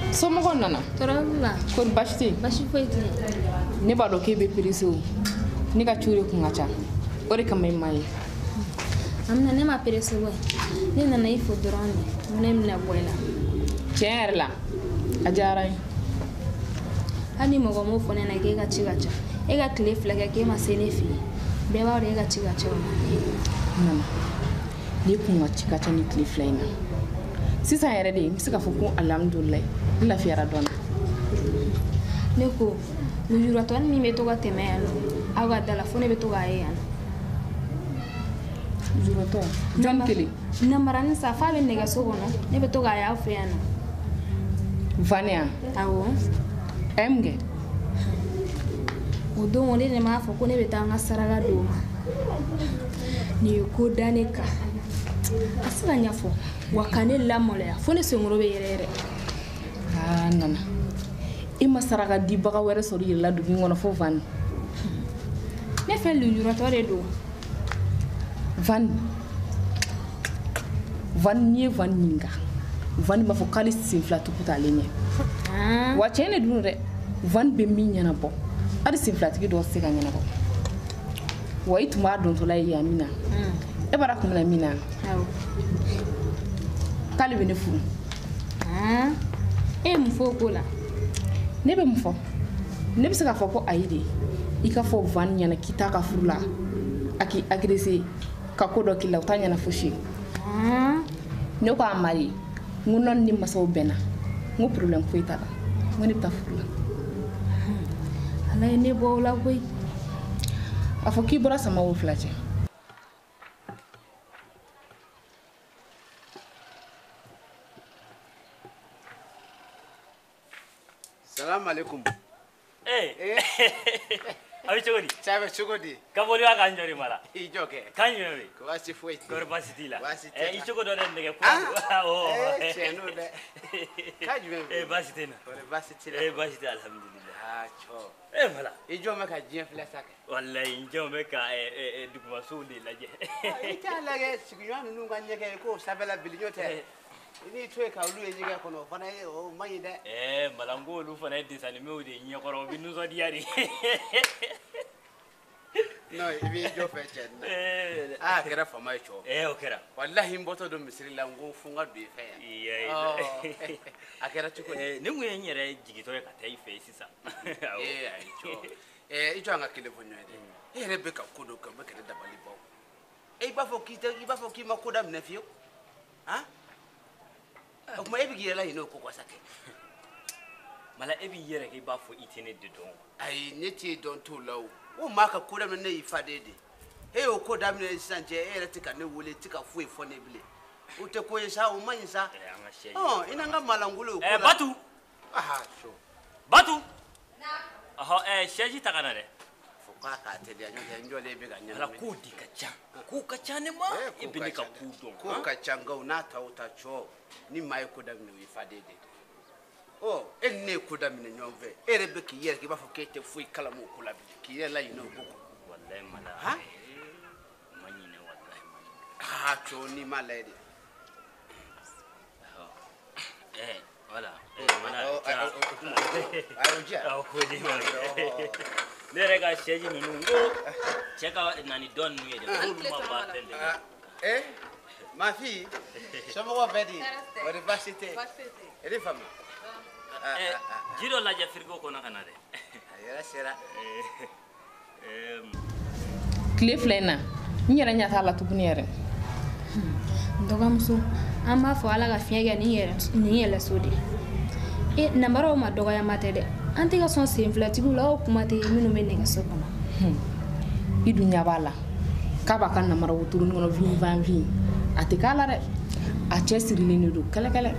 Somɔgɔw nana Torala. kori baasi tɛ yen Baasi foyi tɛ yen. ne b'a dɔn k'e bɛ perese o ne ka ciw de kun ka ca o de kama i ma ye Amina ne ma perese wa. Ne nana i fo dɔrɔn de. Ne bɛna bɔ i la. tiɲɛ yɛrɛ la a diyara n ye Hali ni mɔgɔ m'o fɔ ne ɲɛna k'e ka ci ka ca. E ka tile fila kɛ k'e ma se ne fɛ yen. Bɛɛ b'a dɔn e ka ci ka ca o la. nana ne kun ka ci ka ca ni tile fila in na sisan yɛrɛ de n bɛ se k'a fɔ ko alhamdulilayi n lafiyara dɔɔnin Ne ko lujuratɔ min bɛ to ka tɛmɛ yan nɔ aw ka da la fo ne bɛ to k'a ye yan nɔ. juratɔ jɔnni kelen Namaranin sa f'a bɛ nɛgɛso kɔnɔ ne bɛ to k'a ye aw fɛ yan nɔ. Vani yan Awɔ. a ye mun kɛ O don ne de m'a fɔ ko ne bɛ taa an ka saraka d'o ma. Nin ye ko da ne kan. A se ka ɲɛfɔ wa ka ne lamaloya fo ne senkɔrɔ bɛ yɛrɛ yɛrɛ. aa nana i ma saraka dibaga wɛrɛ sɔrɔ i yɛrɛ la dugu in kɔnɔ fo Vani Ne fɛ lujuratɔ de don. Vani n'i ye Vani ɲininka Vani b'a fɔ k'ale sen fila tugu t'ale ɲɛ wa tiɲɛ de dun dɛ Vani bɛ min ɲɛnabɔ hali sen filatigi dɔw tɛ se ka ɲɛnabɔ wa i tun b'a dontɔla ye yan min na e b'a dɔn a kun bɛna min na Awɔ. k'ale bɛ ne furu E ye mun fɔ o ko la? ne bɛ mun fɔ ne bɛ se k'a fɔ ko ayi de i ka fɔ Vani ɲɛna k'i t'a ka furu la a k'i agressé ka ko dɔ k'i la o t'a ɲɛna fosi ye ne ko a mari n ko nɔni ni masaw bɛnna n ko problème foyi t'a la n ko ne bɛ taa furu la Ala ye ne bɔ o la koyi. a fɔ k'i bɔra sama o fila cɛ Salam alaikum. Abi cogodi? Sabe cogodi? Kaboli wa kan jori mala. I joke. Kan jori. Ko wasi foi. Kor basiti la. I cogodo den nege ko. Oh. Cheno de. Ka jube. Basiti na. Kor basiti la. Basiti alhamdulillah. Ah cho. Mala. I jo me ka jien fle sake. Wallahi jo me ka duguma so de laje. I ta lage sigyo nu nga nyeke ko sabela bilinyote. Ini tue ka ulu ejiga kono fana o mayi de. Malango olu fana desani me o de nyekoro binu so diari. No, ibi jo fe chen. Kera fama cho. O kera. Wallahi mboto do misiri la ngo funga do fe ya. Iya. Akera chuko. Ne ngwe nyere jigito ka tai fe sisa. Ai cho. Ijo anga kile vonyo de. Rebeka kodo ka be kere dabali bo. Iba fo ki makoda mnefio. Ha? Kuma ebi yela ino ko kwasake. Mala ebi yere ke ba fo itene de don. Ai neti don to lawo. O maka koda me ne ifadede. O koda me sanje tika ne wole tika fu efo ne bile. O te ko yesa o manyisa. Ina nga malangulo ko. Batu. Aha, sho. Batu. Na. Sheji takana de. Foka ka te dia nyo le be ganya. Ala ko di kacha. Ko kacha ne ma ebi ne ka ku don. Ko kacha nga una ta uta cho. Ni mai koda me ifadede. Enne koda me nyonve. Rebe ki yere ki ba fo kete fu kala mo kula bi. Ki yela ino boko. Wallahi mala. Ha? Manyine wallahi manyine. Cho ni malade. Voilà. Ayo ko di ma. Ne rega sheji nunu ngo. Cheka nani don nuye de ko ma ba tende. Ma fille, somo wa bedi. Université. Ele fama. Jiro la jafirgo ko na kana de. Ayara sera. tile fila in na n yɛrɛ ɲɛ t'a la tuguni yɛrɛ Dɔgɔmuso an b'a fɔ Ala ka fiɲɛ kɛ nin yɛlɛso de. Namaraw ma dɔgɔyama tɛ dɛ. An tɛ ka sɔn senfilatigiw la o kuma tɛ minnu bɛ nɛgɛso kɔnɔ. i dun ɲɛ b'a la k'a b'a ka namara wotoroni kɔnɔ vin a tɛ k'a la dɛ a cɛ sirilen de don kɛlɛkɛlɛ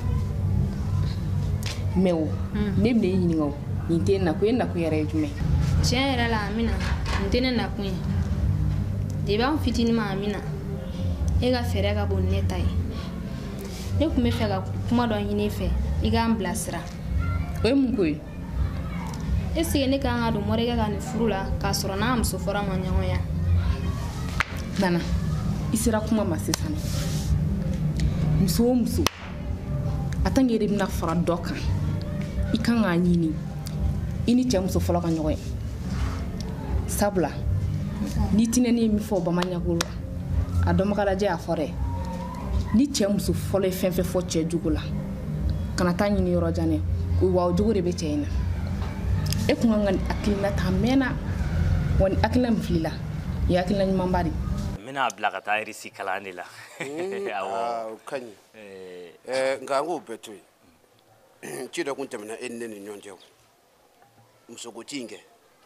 mɛ o ne bɛna i ɲininka o nin tɛ nakun ye nakun yɛrɛ ye jumɛn Tiɲɛ yɛrɛ la Amina nin tɛ ne nakun ye. Depi an fitinin ma Amina e ka fɛɛrɛ ka bon ne ta ye. Ne tun bɛ fɛ ka kuma dɔ ɲini e fɛ i k'an bilasira. o ye mun ko ye Est-ce que ne kan ka don mɔrikɛ ka nin furu la k'a sɔrɔ n'a muso fɔra ma ɲɔgɔn ya? nana i sera kuma ma sisan muso o muso a tan k'e de bɛna fara dɔ kan i kan k'a ɲini i ni cɛ muso fɔlɔ ka ɲɔgɔn ye sabula ni tinɛni ye min fɔ bamanɲako la a dɔnbagalajɛ y'a fɔ dɛ ni cɛ muso fɔlɔ ye fɛn fɛn fɔ cɛ jugu la kana taa ɲini yɔrɔ jan dɛ wa o jugu de bɛ cɛ in na e kun kan ka nin hakilina ta mɛnna wa ni hakilina min filila i hakilina ɲumanba de mina bila ka taa irisi kalan de la o ka ɲi nka an k'o bɛɛ to yen ci dɔ kun tɛmɛna e ni ne ni ɲɔgɔn cɛ musoko ci in kɛ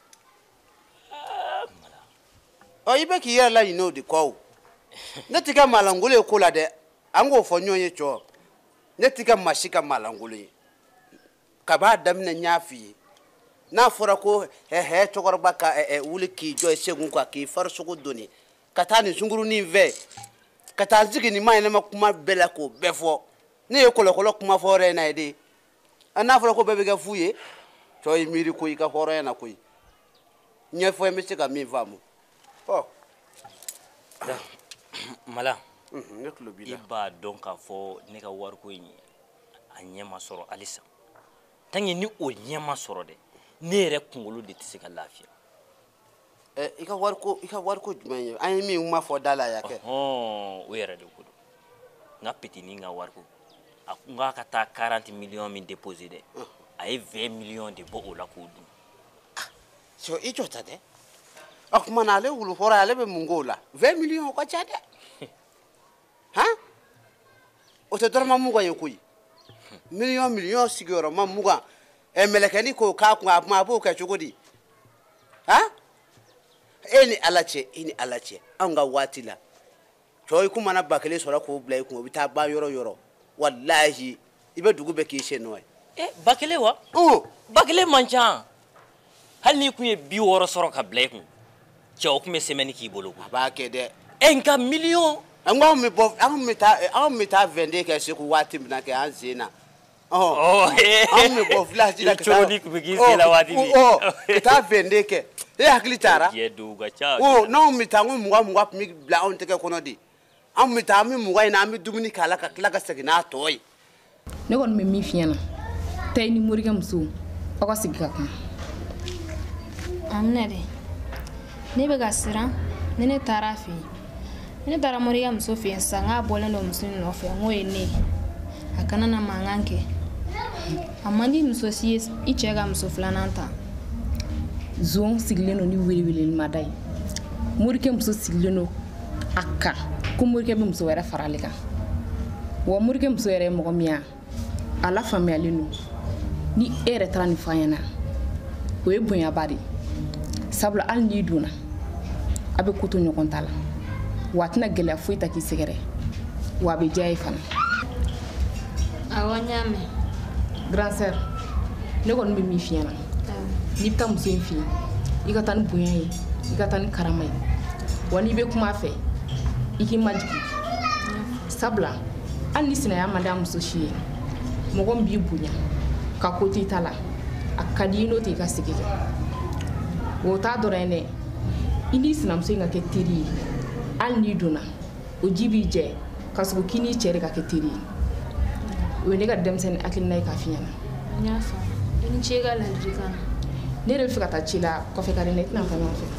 i bɛ k'i yɛrɛ laɲini o de kɔ o ne tɛ kɛ maalankolon ye ko la dɛ an k'o fɔ ɲɔgɔn ye cɔ ne tɛ kɛ maa si ka maalankolon ye kab'a daminɛ n y'a f'i ye n'a fɔra ko cɛkɔrɔba ka wuli k'i jɔ segu kan k'i farisogo doni ka taa nin sunkurunin fɛ ka taa sigi nin maɲɛnɛma kuma bɛɛ la k'o bɛɛ fɔ ne ye kɔlɔkɔlɔ kuma fɔ hɔrɔnya na ye de n'a fɔra ko bɛɛ bɛ kɛ fu ye cɔ i miiri ko i ka hɔrɔnya na koyi ɲɛfɔ n bɛ se ka min faamu mala ne tulo b'i la i b'a dɔn k'a fɔ ne ka wariko in a ɲɛ ma sɔrɔ halisa tant que ni o ɲɛ ma sɔrɔ dɛ ne yɛrɛ kunkolo de tɛ se ka lafiya i ka wariko jumɛn ye an ye min ma fɔ da la ya kɛ o yɛrɛ de ko don n ka petini ka wariko a ko n k'a ka taa 40 millions min déposé dɛ a ye 20 millions de bɔ o la k'o dun so i jɔ ta dɛ o tuma na ale wulu hɔrɔn ale bɛ mun k'o la 20 millions o ka ca dɛ o tɛ dɔrɔmɛ mugan ye koyi million sigiyɔrɔma mugan mɛlɛkɛni ko k'a kun a b'o kɛ cogo di e ni ala cɛ anw ka waati la cɔ i kun mana 1000 sɔrɔ k'o bila i kun o bɛ taa ban yɔrɔ yɔrɔ walahi i bɛ dugu bɛɛ k'i sen nɔ ye 1000 wa 1000 man ca hali n'i kun ye 60 sɔrɔ ka bila i kun cɛ o kun bɛ semaine k'i bolo a b'a kɛ dɛ nka million an bɛ taa vende kɛ segu waati min na kɛ an sen na an bɛ bɔ village la ka taa vende kɛ e hakili taara n'anw bɛ taa n ko 20 tun bɛ bila anw tɛgɛ kɔnɔ de an bɛ taa an bɛ 20 in na an bɛ dumuni k'a la ka tila ka segin n'a tɔ ye ne kɔni bɛ min f'i ɲɛna taa i ni morikɛ muso aw ka sigi ka kuma Amina dɛ ne bɛ ka siran ni ne taara a fɛ yen ne taara morikɛ muso fɛ yen sisan k'a bɔlen don muso in nɔfɛ n ko ye ne a kana na mankan kɛ a man di muso si ye i cɛ ka muso filanan ta zon sigilen don ni welewelelima ye morikɛ muso sigilen don a kan ko morikɛ bɛ muso wɛrɛ fara ale kan wa morikɛ muso yɛrɛ ye mɔgɔ min ye a lafaamuyalen don ni e yɛrɛ taara nin fɔ a ɲɛna o ye bonyaba de sabula hali n'i donna a bɛ ko to ɲɔgɔn ta la wa a tɛna gɛlɛya foyi ta k'i sɛgɛrɛ wa a bɛ diya ye fana awɔ n y'a mɛn grand sœur ne kɔni bɛ min f'i ɲɛna n'i bɛ taa muso in fɛ yen i ka taa ni bonya ye i ka taa ni karama ye wa n'i bɛ kuma a fɛ i k'i majigi sabula hali ni sinaya man di a muso si ye mɔgɔ min b'i bonya ka ko to i ta la a ka di i n'o tɛ i ka sigi kɛ o t'a dɔrɔn ye dɛ i n'i sinamuso in ka kɛ teri ye hali n'i donna o ji b'i jɛ ka sɔrɔ k'i n'i cɛ de ka kɛ teri ye o ye ne ka denmisɛnnin hakilina ye k'a f'i ɲɛna n y'a faamu i ni ce i ka ladilikan na ne yɛrɛ bɛ fɛ ka taa ci la kɔfɛ ka di ne i tɛna fɔ ɲɔgɔn fɛ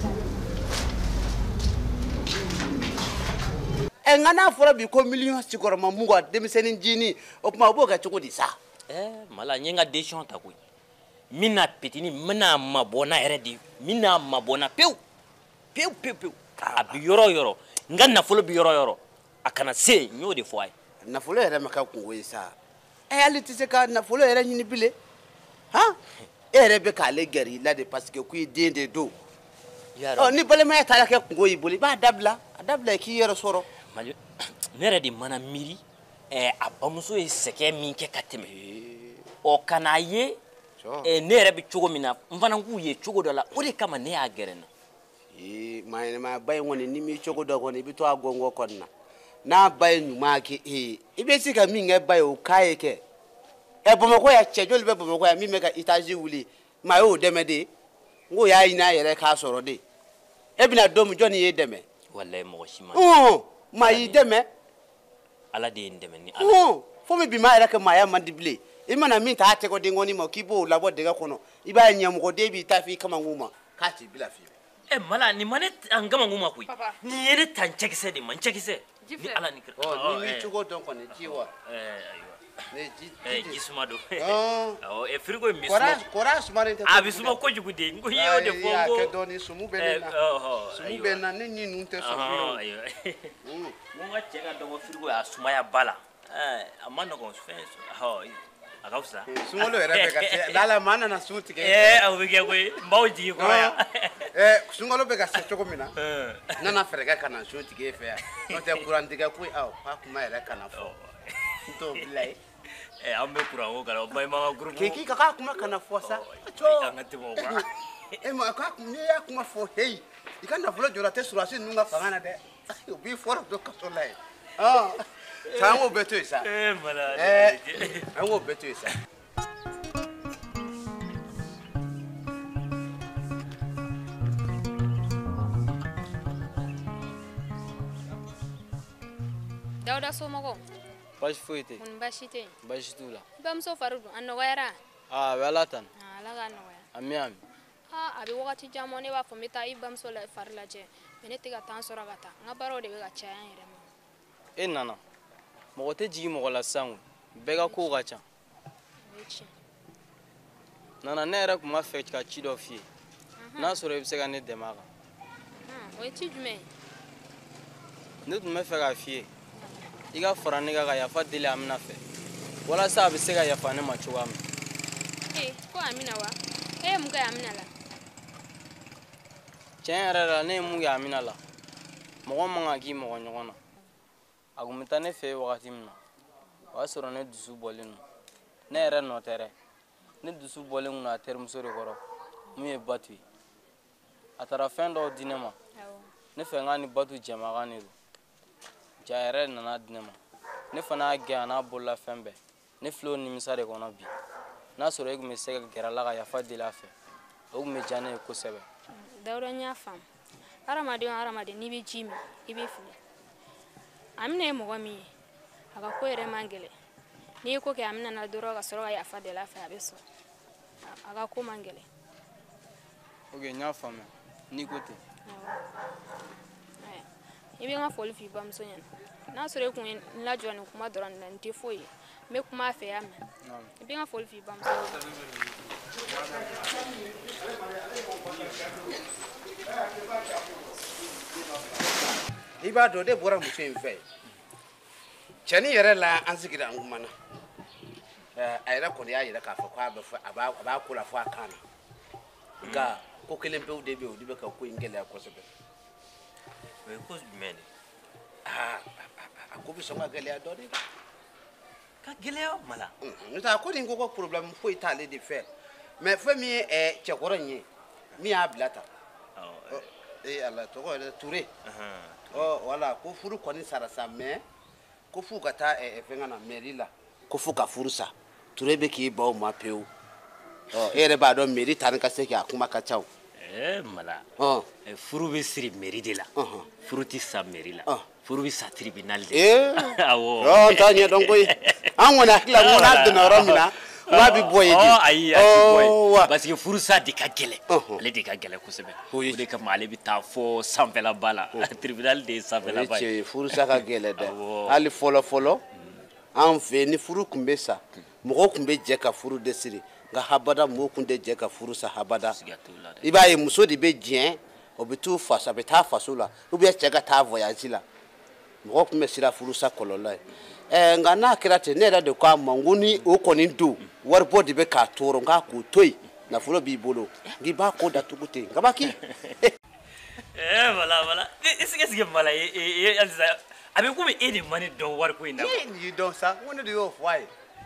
nka n'a fɔra bi ko million sigiyɔrɔma mugan denmisɛnnin jini o tuma o b'o kɛ cogo di sa mala n ye n ka décision ta koyi n bɛna petini n bɛna mabɔ n'a yɛrɛ de n bɛna mabɔ n'a pewu pewu pewu pewu a bɛ yɔrɔ o yɔrɔ n ka nafolo bɛ yɔrɔ o yɔrɔ a kana se n y'o de fɔ a ye nafolo yɛrɛ ma kɛ kungo ye sa hali tɛ se ka nafolo yɛrɛ ɲini bilen e yɛrɛ bɛ k'ale gɛrɛ i la de parce que k'i den de don ni balimaya taara kɛ kungo y'i bolo i b'a dabila a dabila i k'i yɛrɛ sɔrɔ ne yɛrɛ de mana miiri a bamuso ye sɛgɛn min kɛ ka tɛmɛ ɔ ka n'a ye ne yɛrɛ bɛ cogo min na n fana k'u ye cogo dɔ la o de kama ne y'a gɛrɛ n na maa ba in kɔni ni m'i cogo dɔ kɔni i bɛ to a gɔngɔ kɔni na n'a ba ye ɲuman kɛ e ye i bɛ se ka min kɛ ba ye o k'a ye kɛ bamakɔ yan cɛ joli bɛ bamakɔ yan min bɛ ka étage wuli maa y'o dɛmɛ de n ko y'a ɲini a yɛrɛ k'a sɔrɔ de e bɛna don min jɔnni y'e dɛmɛ walayi mɔgɔ si ma maa y'i dɛmɛ ala de ye n dɛmɛ ni ala fo min bi maa yɛrɛ kɛ maaya man di bilen I mana min ta tɛgɛ dengɔni ma k'i b'o labɔ dɛgɛ kɔnɔ I b'a ɲɛmɔgɔden b'i ta f'i kamankun ma k'a t'i bila fiyewu mala ni ma ne an kamankun ma koyi ni ye ne ta n cɛkisɛ de ma n cɛkisɛ ni ala ni kira ni mi cogo dɔn kɔni ji wa ji suma don frigo in mi suma kɔrɔ sumalen tɛ a bɛ suma kojugu de n ko i y'o de fɔ n ko kɛ dɔɔni sumu bɛ ne na sumu bɛ na ne ɲin ninnu tɛ sɔn fiyewu n ko n ka cɛ ka dɔgɔ frigo y'a sumaya ba la a ma nɔgɔn fɛn a ka fisa sunkalo yɛrɛ bɛ ka se n'ala maa nana sun tigɛ aw bɛ kɛ koyi n b'aw jigi kɔrɔ yan sunkalo bɛ ka se cogo min na n nana fɛɛrɛ kɛ ka na sun tigɛ e fɛ yan n'o tɛ kurantigɛ ko k'a kuma yɛrɛ kana fɔ n t'o bila ye an bɛ kuran ko kala o ma ka groupe k'i ka k'a kuma kana fɔ sa an ka tɛmɛ o kan ma n'i y'a kuma fɔ heyi I ka nafolo jɔra tɛ surasi ninnu ka fanga na dɛ o b'i fɔra don kaso la ye an k'o bɛɛ to yen sa an k'o bɛɛ to yen sa Dawuda somɔgɔw baasi foyi tɛ mun baasi tɛ yen baasi t'u la I bamuso fari dun a nɔgɔyara a bɛ Ala tanu Ala k'a nɔgɔya ami ami a bɛ wagati jan bɔ ne b'a fɔ n bɛ taa I bamuso la fari lajɛ mais ne tɛ ka temps sɔrɔ ka taa n ka baaraw de bɛ ka caya n yɛrɛ ma e nana mɔgɔ tɛ jigin mɔgɔ la sisan bɛɛ ka kow ka ca o ye tiɲɛ nana ne yɛrɛ tun b'a fɛ ka ci dɔ f'i ye n'a sɔrɔ I bɛ se ka ne dɛmɛ a kan o ye ci jumɛn ye ne tun bɛ fɛ k'a f'i ye I ka fara ne kan ka yafa deli Amina fɛ walasa a bɛ se ka yafa ne ma cogoya min ko Amina wa e ye mun kɛ Amina la tiɲɛ yɛrɛ la ne ye mun kɛ Amina la mɔgɔ man kan k'i mɔgɔ ɲɔgɔn na a kun bɛ taa ne fɛ yen wagati min na o y'a sɔrɔ ne dusu bɔlen don ne yɛrɛ nɔ tɛ dɛ ne dusu bɔlen kun don a terimuso de kɔrɔ mun ye Batu ye a taara fɛn dɔw di ne ma ne fɛ n k'a ni Batu jɛmakan de don ja yɛrɛ nana di ne ma ne fana y'a gɛn a n'a bolola fɛn bɛɛ ne filɛ o nimisa de kɔnɔ bi n'a sɔrɔ e kun bɛ se ka gɛrɛ a la ka yafa deli a fɛ o kun bɛ diya ne ye kosɛbɛ Dawuda n y'a faamu hadamaden o hadamaden n'i bɛ ji min I bɛ fili Amina ye mɔgɔ min ye a ka ko yɛrɛ man gɛlɛn n'i ye ko kɛ Amina na dɔrɔn ka sɔrɔ ka yafa deli a fɛ a bɛ sɔn a ka ko man gɛlɛn ok n y'a faamuya n'i ko ten I bɛ n ka foli f'i bamuso ɲɛna n'a sɔrɔ e kun ye n lajɔ nin kuma dɔrɔn de la nin tɛ foyi ye n bɛ kuma a fɛ y'a mɛn I bɛ n ka foli f'i bamuso I b'a dɔn de bɔra muso in fɛ cɛnin yɛrɛ la an sigira an kumana a yɛrɛ kɔni y'a yɛrɛ k'a fɔ a b'a ko la fɔ a kan na nka ko kelen pewu de bɛ yen o de bɛ ka ko in gɛlɛya kosɛbɛ o ye ko jumɛn de a ko bɛ sɔn ka gɛlɛya dɔɔnin ka gɛlɛya mala n'o tɛ a ko nin ko ko problème foyi t'ale de fɛ mais fɛn min ye cɛkɔrɔ in ye min y'a bila tan ala tɔgɔ yɛrɛ Ture wala ko furu kɔni sara sa mais ko f'u ka taa fɛn na mairie la ko f'u ka furu sa Ture bɛ k'i baw ma pewu e yɛrɛ b'a dɔn mairie taa ni ka se k'a kuma ka ca mala furu bɛ siri mairie de la furu tɛ sa mairie la furu bɛ sa tribunal de awɔ n t'a ɲɛdɔn koyi an kɔni hakili la ko n'a donna yɔrɔ min na n'a bɛ bɔ yen de ayi a tɛ bɔ yen parce que furu sa de ka gɛlɛn ale de ka gɛlɛn kosɛbɛ o de kama ale bɛ taa fɔ sanfɛlaba la tribunal de ye sanfɛlaba ye furu sa ka gɛlɛn dɛ hali fɔlɔ fɔlɔ an fɛ ni furu tun bɛ sa mɔgɔw tun bɛ jɛ ka furu de siri nka habada mɔgɔw tun tɛ jɛ ka furu sa habada I b'a ye muso de bɛ diɲɛ o bɛ t'u faso a bɛ taa faso la ou bien cɛ ka taa voyage la mɔgɔw tun bɛ siran furu sa kɔlɔlɔ ye nka n'a kɛra ten ne yɛrɛ de k'a ma n ko ni o kɔni don waribɔ de bɛ k'a tɔɔrɔ nka k'o to yen nafolo b'i bolo n'i b'a ko datugu ten kabaki voilà est-ce que mala ye alisa a bɛ komi e de ma ne dɔn wariko in na nin y'i dɔn sa n ko ne de y'o fɔ a ye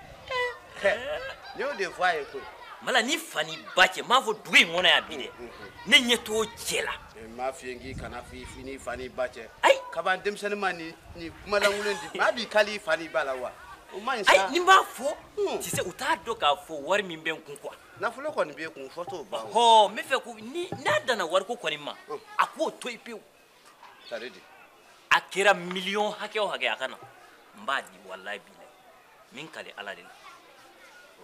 ne y'o de fɔ a ye koyi mala ni fani ba cɛ m'a fɔ dugu in kɔnɔ yan bi dɛ ne ɲɛ t'o cɛ la n m'a f'i ye k'i kana fini fani ba cɛ ayi kaban denmisɛnnin ma nin kumalankolon di maa b'i kali fani ba la wa o ma ɲi sa ayi ni n b'a fɔ tu sais u t'a dɔn k'a fɔ wari min bɛ n kun quoi nafolo kɔni b'e kun fɔ t'o ban n bɛ fɛ ko n'a danna wariko kɔni ma a k'o to yen pewu tare de a kɛra miliyɔn hakɛ o hakɛ a ka na n b'a di walayi bilayi min ka di ala de la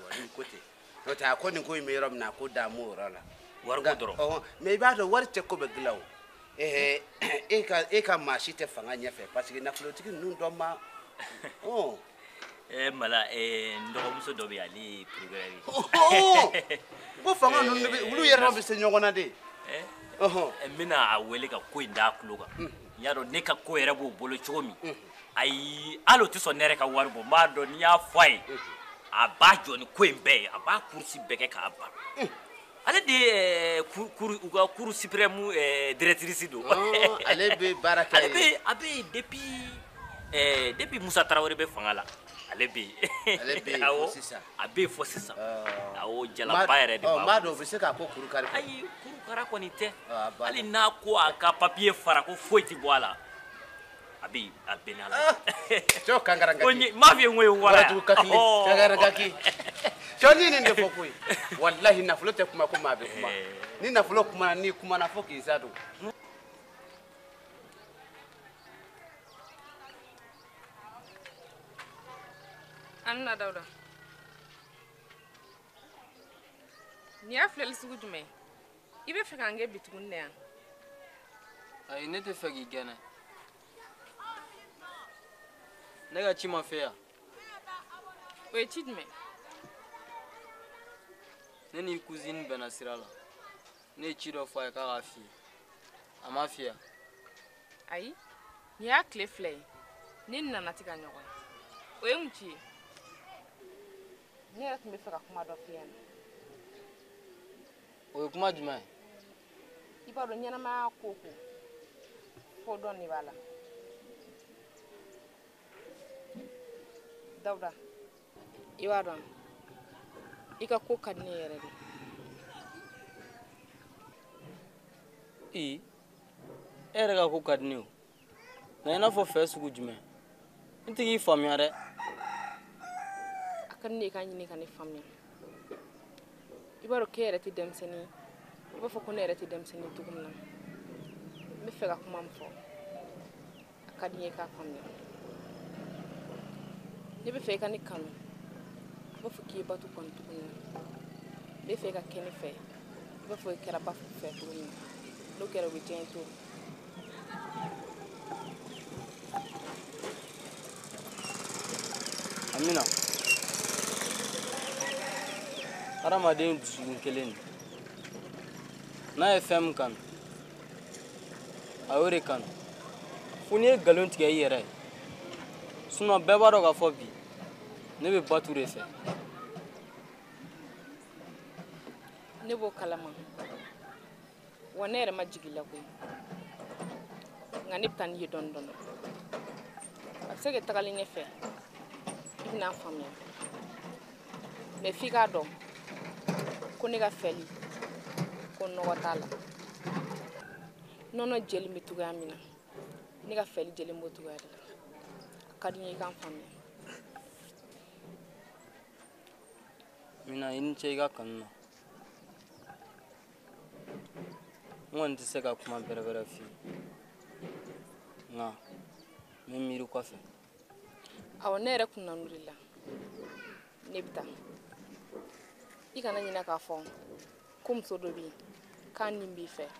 ni côté no ta ko ni ko mi rom na ko da mo rala war ko doro oh mais ba do war te ko be glaw e ka marché te fanga nya fe parce que na politique nous do ma oh mala ndo muso do bi ali programme oh go fanga nous lu yera be se nyogona de mina a wele ka ko inda kuloga yaro ne ka ko yera bo bolo chomi ai alo ti so nere ka warbo ma do ni ya fai a ba joni ko embe a ba kursi beke ka ba ale de cour suprême directrice do ale be baraka ale depuis Moussa Traoré be fangala ale be sisa abe fo sisa awo jala bayre de ba ma do be se ka ko kuru kare ai kuru kara ko ni te ali na ko aka papier fara ko foiti boala abi abenala cho kangaranga onye mafia ngoyo wala tu kakli kangaranga ki cho nini nde fokui wallahi na fulo te kuma kuma be kuma ni na fulo kuma ni kuma na foki zado Anna Dauda ni aflel sugu jume ibe fe kange bitugun ne ay ne te fagi gana nega chima fea we chidme ne ni cousine benasirala ne chido fa ka gafi amafia ai ni akle flay ni nana tika nyogo we mchi ni ak me fe ka kuma do fian o kuma juma iba do nyana ma koko fo don ni bala Dauda iwa don ika ko kadne yere de era ga ko kadne na ina fo fe sugu juma intigi famia re akan ne kan ni kan famia ibaro kere ti demseni iba fo ko nere ti demseni tugumna mi fega ko mam fo akadni ka famia ni be fe kan kan ba fo ki batu kon tugumna be fe ka keni fe ba fo kera ba fo fe tugumna lo kera wi tento amina aramaden dusugun kelen na fm kan awore kan funi galon tigɛ i yɛrɛ sinon bɛɛ b'a dɔn ka fɔ bi ne bɛ batu de fɛ ne b'o kalama wa ne yɛrɛ ma jigi la koyi nka ne bɛ taa n'i ye dɔɔni dɔɔni a bɛ se ka tagali ɲɛfɛ i bɛna faamuya mais f'i k'a dɔn ko ne ka fɛli ko nɔgɔ t'a la nɔnɔ jeli bɛ cogoya min na ne ka fɛli jeli b'o cogoya de la a ka di n ye i k'an faamuya mina i ni ce i ka kanu na n kɔni tɛ se ka kuma bɛrɛbɛrɛ f'i ye nka n bɛ miiri kɔfɛ awɔ ne yɛrɛ kun nanu de la ne bɛ taa i kana ɲinɛ k'a fɔ ko muso dɔ bɛ yen k'a nin b'i fɛ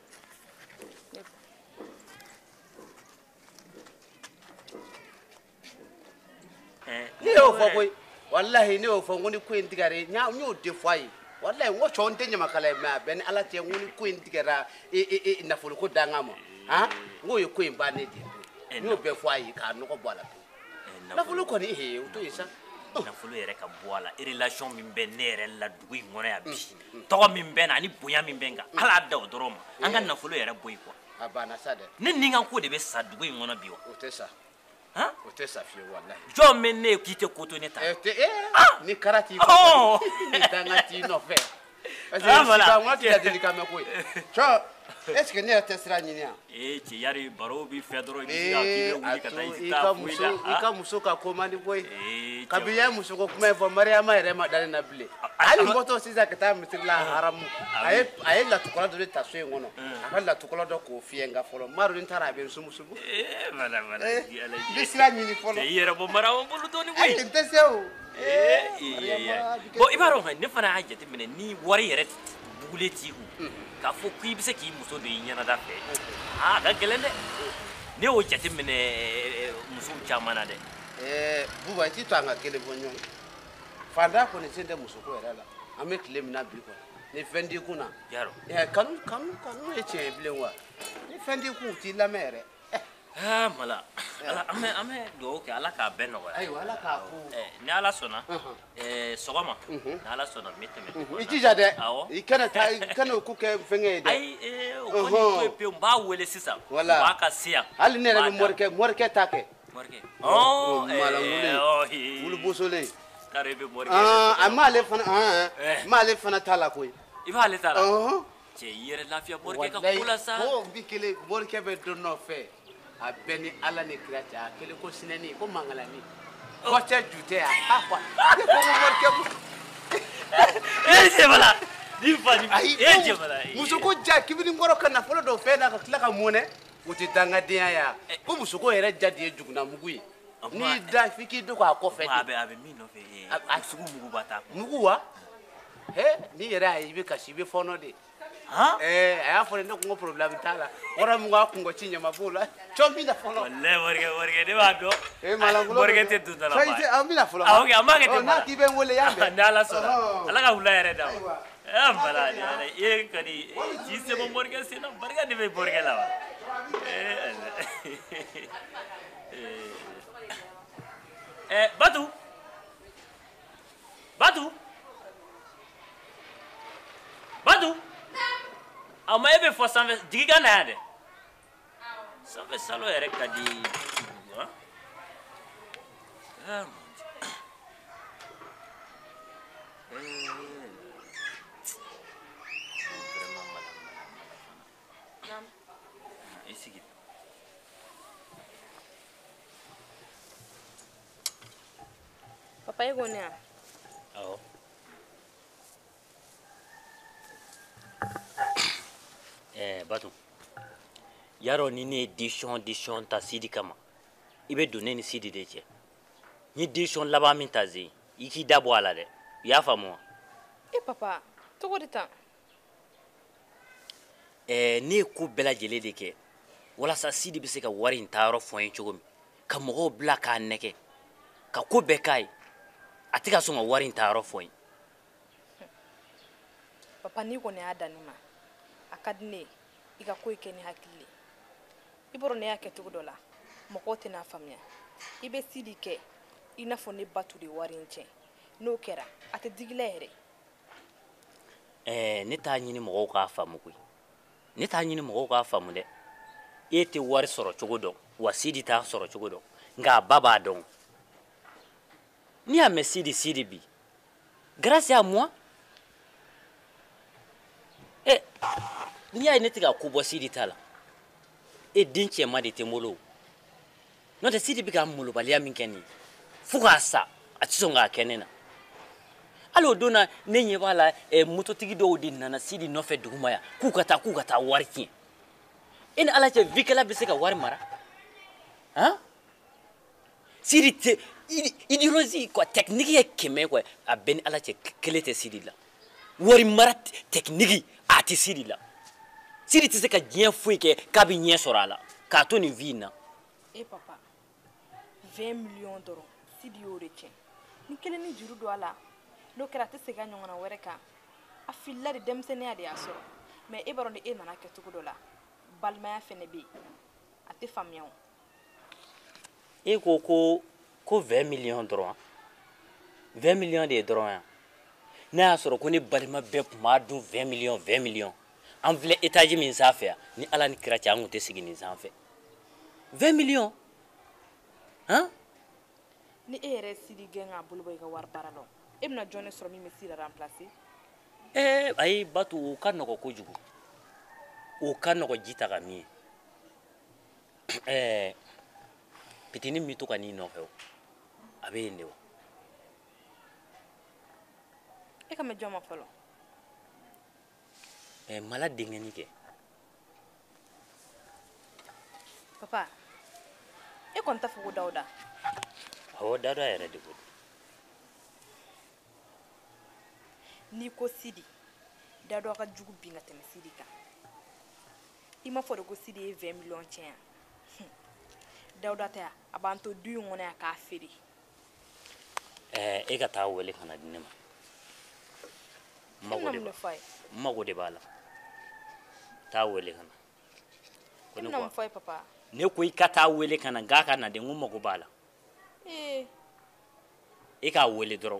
ni yo fo koy wallahi ni yo fo ngoni ko en digare nya nyo de foi wallahi ngo chon te nyama kala ma ben ala te ngoni ko en digara na fo ko danga mo ha ngo yo ko en ba ne di nyo be foi ka no ko bola na fo ko ni he o to isa nafolo yɛrɛ ka bɔ a la relation min bɛ ne yɛrɛ la dugu in kɔnɔ yan bi tɔgɔ min bɛ na ani bonya min bɛ n kan ala da o dɔrɔn ma an ka nafolo yɛrɛ bɔ yen quoi a banna sa dɛ ne ni ka ko de bɛ sa dugu in kɔnɔ bi wa o tɛ sa han o tɛ sa fiye wallahi jɔn bɛ ne k'i tɛ ko to ne ta ni karati ko ni danga ti no fe parce que si ba ngati ya delika me ko cho est-ce que ne tɛ sira ɲini a cɛ yari baro bi fɛ dɔrɔn i bɛ se ka k'i bɛ wuli ka taa i ta foyi la i ka muso ka komandi boy kabi ya muso ko kuma fɔ mariama yɛrɛ ma dalen na bile hali moto sisan ka taa misiri la haramu a ye latukɔla dɔ de ta so in kɔnɔ a ka latukɔla dɔ k'o fiyɛ nka fɔlɔ maru ni taara a bɛ sumusumu voilà bi sira ɲini fɔlɔ cɛ i yɛrɛ bɔ mara o bolo dɔɔni koyi ayi n tɛ se o bon i b'a dɔn ne fana y'a jateminɛ ni wari yɛrɛ bugulen t'i kun k'a fɔ ko i bɛ se k'i muso don i ɲɛnada fɛ a ka gɛlɛn dɛ ne y'o jateminɛ musow caman na dɛ buba i t'i to an ka kelen fɔ ɲɔgɔn ye fanda kɔni sen tɛ musoko yɛrɛ la an bɛ tile min na bi kɔni ni fɛn t'i kun na kanu ye tiɲɛ ye bilen wa ni fɛn t'i kun u t'i lamɛn yɛrɛ mala an bɛ dugawu kɛ ala k'a bɛɛ nɔgɔya ayiwa ala k'a ko ni ala sɔnna sɔgɔma ni ala sɔnna n bɛ tɛmɛ i jija dɛ awɔ i kana ko kɛ fɛnkɛ ye dɛ ayi o kɔni to ye pewu n b'a wele sisan u b'a ka se yan hali ne yɛrɛ bɛ morikɛ ta kɛ morikɛ wulu bosolen kare bɛ morikɛ a m'ale fana t'a la koyi i b'ale ta la cɛ i yɛrɛ lafiya morikɛ ka ko la sa ko bi kelen morikɛ bɛ dɔ nɔfɛ a bɛɛ ni ala ni kira cɛ a kelen ko sinɛni ko mangalani kɔcɛ ju tɛ a quoi ne ko morikɛ jɛbala ni fa ni jɛbala muso ko ja kibini kɔrɔ ka nafolo dɔ fɛn na ka tila ka mɔnɛ o tɛ dangadenya ya ko muso ko yɛrɛ ja de ye juguna mugu ye n'i da f'i k'i dogo a kɔfɛ a bɛ min nɔfɛ a sugu mugu ba ta mugu wa n'i yɛrɛ y'a ye i bɛ kasi i bɛ fɔɔnɔ de a y'a fɔ ne ko n ko problème t'a la wara mun k'a kungo ci ɲama b'o la cɔn bɛ na fɔlɔ morikɛ ne b'a dɔn morikɛ tɛ dun dala an bɛ na fɔlɔ ok an b'a kɛ ten n'a k'i bɛ n wele y'a mɛn ni ala sɔnna ala ka wula yɛrɛ d'a ma bala e kɔni k'i sɛbɛn morikɛ sen na barika de bɛ morikɛ la wa Batu a ma e bɛ fɔ sanfɛ jigi ka na yan dɛ sanfɛ salo yɛrɛ ka di i sigi papa e ko ne yan awɔ Batu yarɔ ni ne ye décision ta Sidi kama i bɛ don ne ni Sidi de cɛ n ye décision laban min ta Zen i k'i da bɔ a la dɛ i y'a faamu wa papa cogo di tan ne ye ko bɛɛ lajɛlen de kɛ walasa Sidi bɛ se ka wari in ta yɔrɔ fɔ n ye cogo min ka mɔgɔw bila k'a nɛgɛ ka ko bɛɛ k'a ye a tɛ ka sɔn ka wari in ta yɔrɔ fɔ n ye papa n'i kɔni y'a dan ne ma a ka di ne ye i ka ko kɛ ni hakili ye i bɔra ne y'a kɛ cogo dɔ la mɔgɔw tɛna faamuya i bɛ Sidi kɛ i n'a fɔ ne Batu de wari in tiɲɛ n'o kɛra a tɛ digi la yɛrɛ ne t'a ɲini mɔgɔw k'a faamu koyi ne t'a ɲini mɔgɔw k'a faamu dɛ e tɛ wari sɔrɔ cogo dɔn wa Sidi t'a sɔrɔ cogo dɔn nka a ba b'a dɔn n'i y'a mɛn Sidi bi grâce à moi n'i y'a ye ne tɛ ka ko bɔ Sidi ta la e den cɛman de tɛ n bolo n'o tɛ Sidi bɛ ka malobaliya min kɛ nin ye fo k'a sa a tɛ sɔn k'a kɛ ne na hali o don na ne ɲɛ b'a la mototigi dɔw de nana Sidi nɔfɛ duguma yan k'u ka taa wari tiɲɛ e ni ala cɛ vikɛla bɛ se ka wari mara Sidi tɛ idéologie quoi technique ye 100 quoi a bɛɛ ni ala cɛ kelen tɛ Sidi la wari mara technique a tɛ Sidi la Sidi tɛ se ka diɲɛ foyi kɛ k'a bɛ ɲɛ sɔrɔ a la k'a to nin vie in na papa 20 millions dɔrɔn Sidi y'o de tiɲɛ ni kelen ni juru don a la n'o kɛra a tɛ segin a ɲɔgɔnna wɛrɛ kan a filila de denmisɛnniya de y'a sɔrɔ mais e b'a dɔn ni e nana kɛ cogo dɔ la balimaya fɛnɛ bɛ yen a tɛ faamuya o e ko 20 millions dɔrɔn 20 millions de ye dɔrɔn yan n'a y'a sɔrɔ ko ne balima bɛɛ tun b'a dun 20 millions an filɛ étage min sanfɛ yan ni ala ni kira cɛ an tun tɛ sigi nin sanfɛ 20 millions ni e yɛrɛ Sidi gɛn k'a bolo bɔ i ka wari baara la e bɛna jɔn de sɔrɔ min bɛ Sidi remplacer ayi Batu o ka nɔgɔ kojugu o ka nɔgɔ ji ta ka min ye pitinin min to ka n'i nɔfɛ o a bɛ yen de o e ka mɛn jɔn ma fɔlɔ mala denkɛni kɛ papa e kɔni t'a fɔ ko Dawuda awɔ Dawuda yɛrɛ de ko n'i ko Sidi da dɔ ka jugu bin ka tɛmɛ Sidi kan i ma fɔ de ko Sidi ye 20 millions tiɲɛ yan Dawuda tɛ a b'an to du in kɔnɔ yan k'a feere e ka taa wele ka na di ne ma mago de b'a la taa wele ka na ko ne ko fɔ papa ne ko i ka taa wele ka na nka ka na de n ko mago b'a la e k'a wele dɔrɔn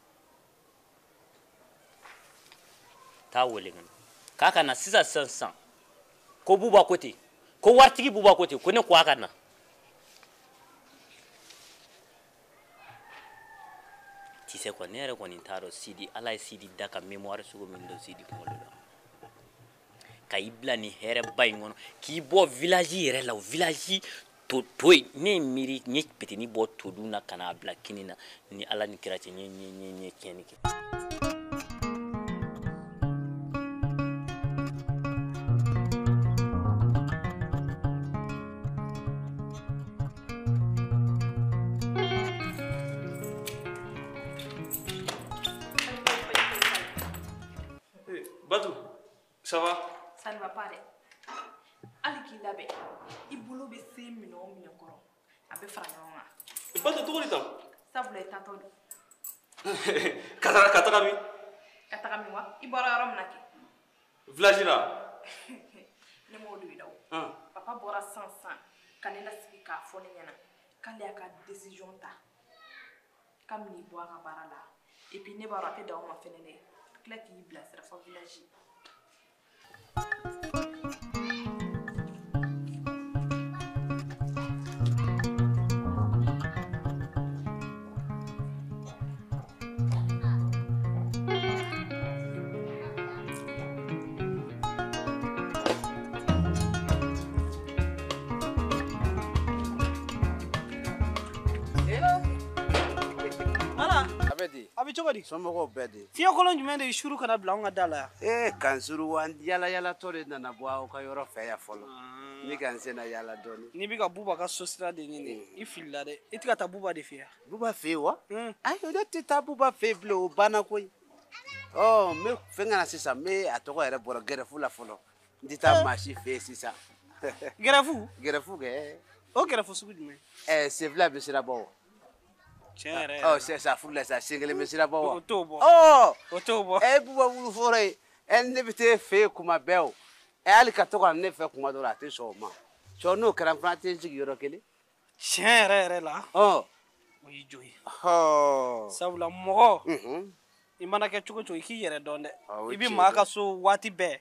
taa wele ka na k'a ka na sisan ko Buba ko ten ko waritigi Buba ko ten ko ne ko a ka na tu sais quoi ne yɛrɛ kɔni t'a dɔn Sidi ala ye Sidi da ka mémoire sugu min don Sidi kunkolo la ka i bila ni hɛrɛba in kɔnɔ k'i bɔ village yɛrɛ la o village to yen ne ye miiri n ye petini bɔ todun na ka n'a bila kini na ni ala ni kira cɛ n ye tiɲɛni kɛ Badou, ça va? Ça ne va pas dɛ hali k'i labɛn i bolo bɛ se minɛ o minɛ kɔrɔ a bɛ fara ɲɔgɔn kan Badou tɔgɔ di tan? sabula i taatɔ don ka taga min? ka taga min wa i bɔra yɔrɔ min na kɛ village la ne m'o don i la o papa bɔra sisan ka ne lasigi k'a fɔ ne ɲɛna k'ale y'a ka décision ta ka minɛ i bɔ a ka baara la et puis ne b'a dɔn a tɛ dan o ma fɛnɛ dɛ tila k'i bilasira fɔ village Abi cogo di? Somɔgɔw bɛɛ de. Fiɲɛ kolon jumɛn de ye suru kana bila anw ka da la yan? Kan suru wa yala yala tɔ de nana bɔ aw ka yɔrɔ fɛ yan fɔlɔ. Ni ka n sen na yala dɔɔni. N'i bɛ ka Buba ka so sira de ɲini i filila dɛ i tɛ ka taa Buba de fɛ yan. Buba fɛ yen wa? Ayi ne tɛ taa Buba fɛ yen bilen o banna koyi. N bɛ fɛn kana sisan n bɛ a tɔgɔ yɛrɛ bɔra gɛrɛfu la fɔlɔ. N tɛ taa maa si fɛ yen sisan. Gɛrɛfu? Gɛrɛfu kɛ. O gɛrɛfu sugu jumɛn? Sefila bɛ sira bɔ. Tiɲɛ yɛrɛ. C'est ça furu la sa sen kelen bɛ sira bɔ wa? O t'o bɔ. O t'o bɔ. Buba wulu fɔlɔ ye. Ne bɛ taa fɛ yen kuma bɛɛ o. Hali ka to ka ne fɛ kuma dɔ la a tɛ sɔn o ma. Cɔ n'o kɛra n fana tɛ n sigi yɔrɔ kelen. Tiɲɛ yɛrɛ la. O y'i jo ye. Sabula mɔgɔ i mana kɛ cogo cogo i k'i yɛrɛ dɔn dɛ. I bɛ maa ka so waati bɛɛ.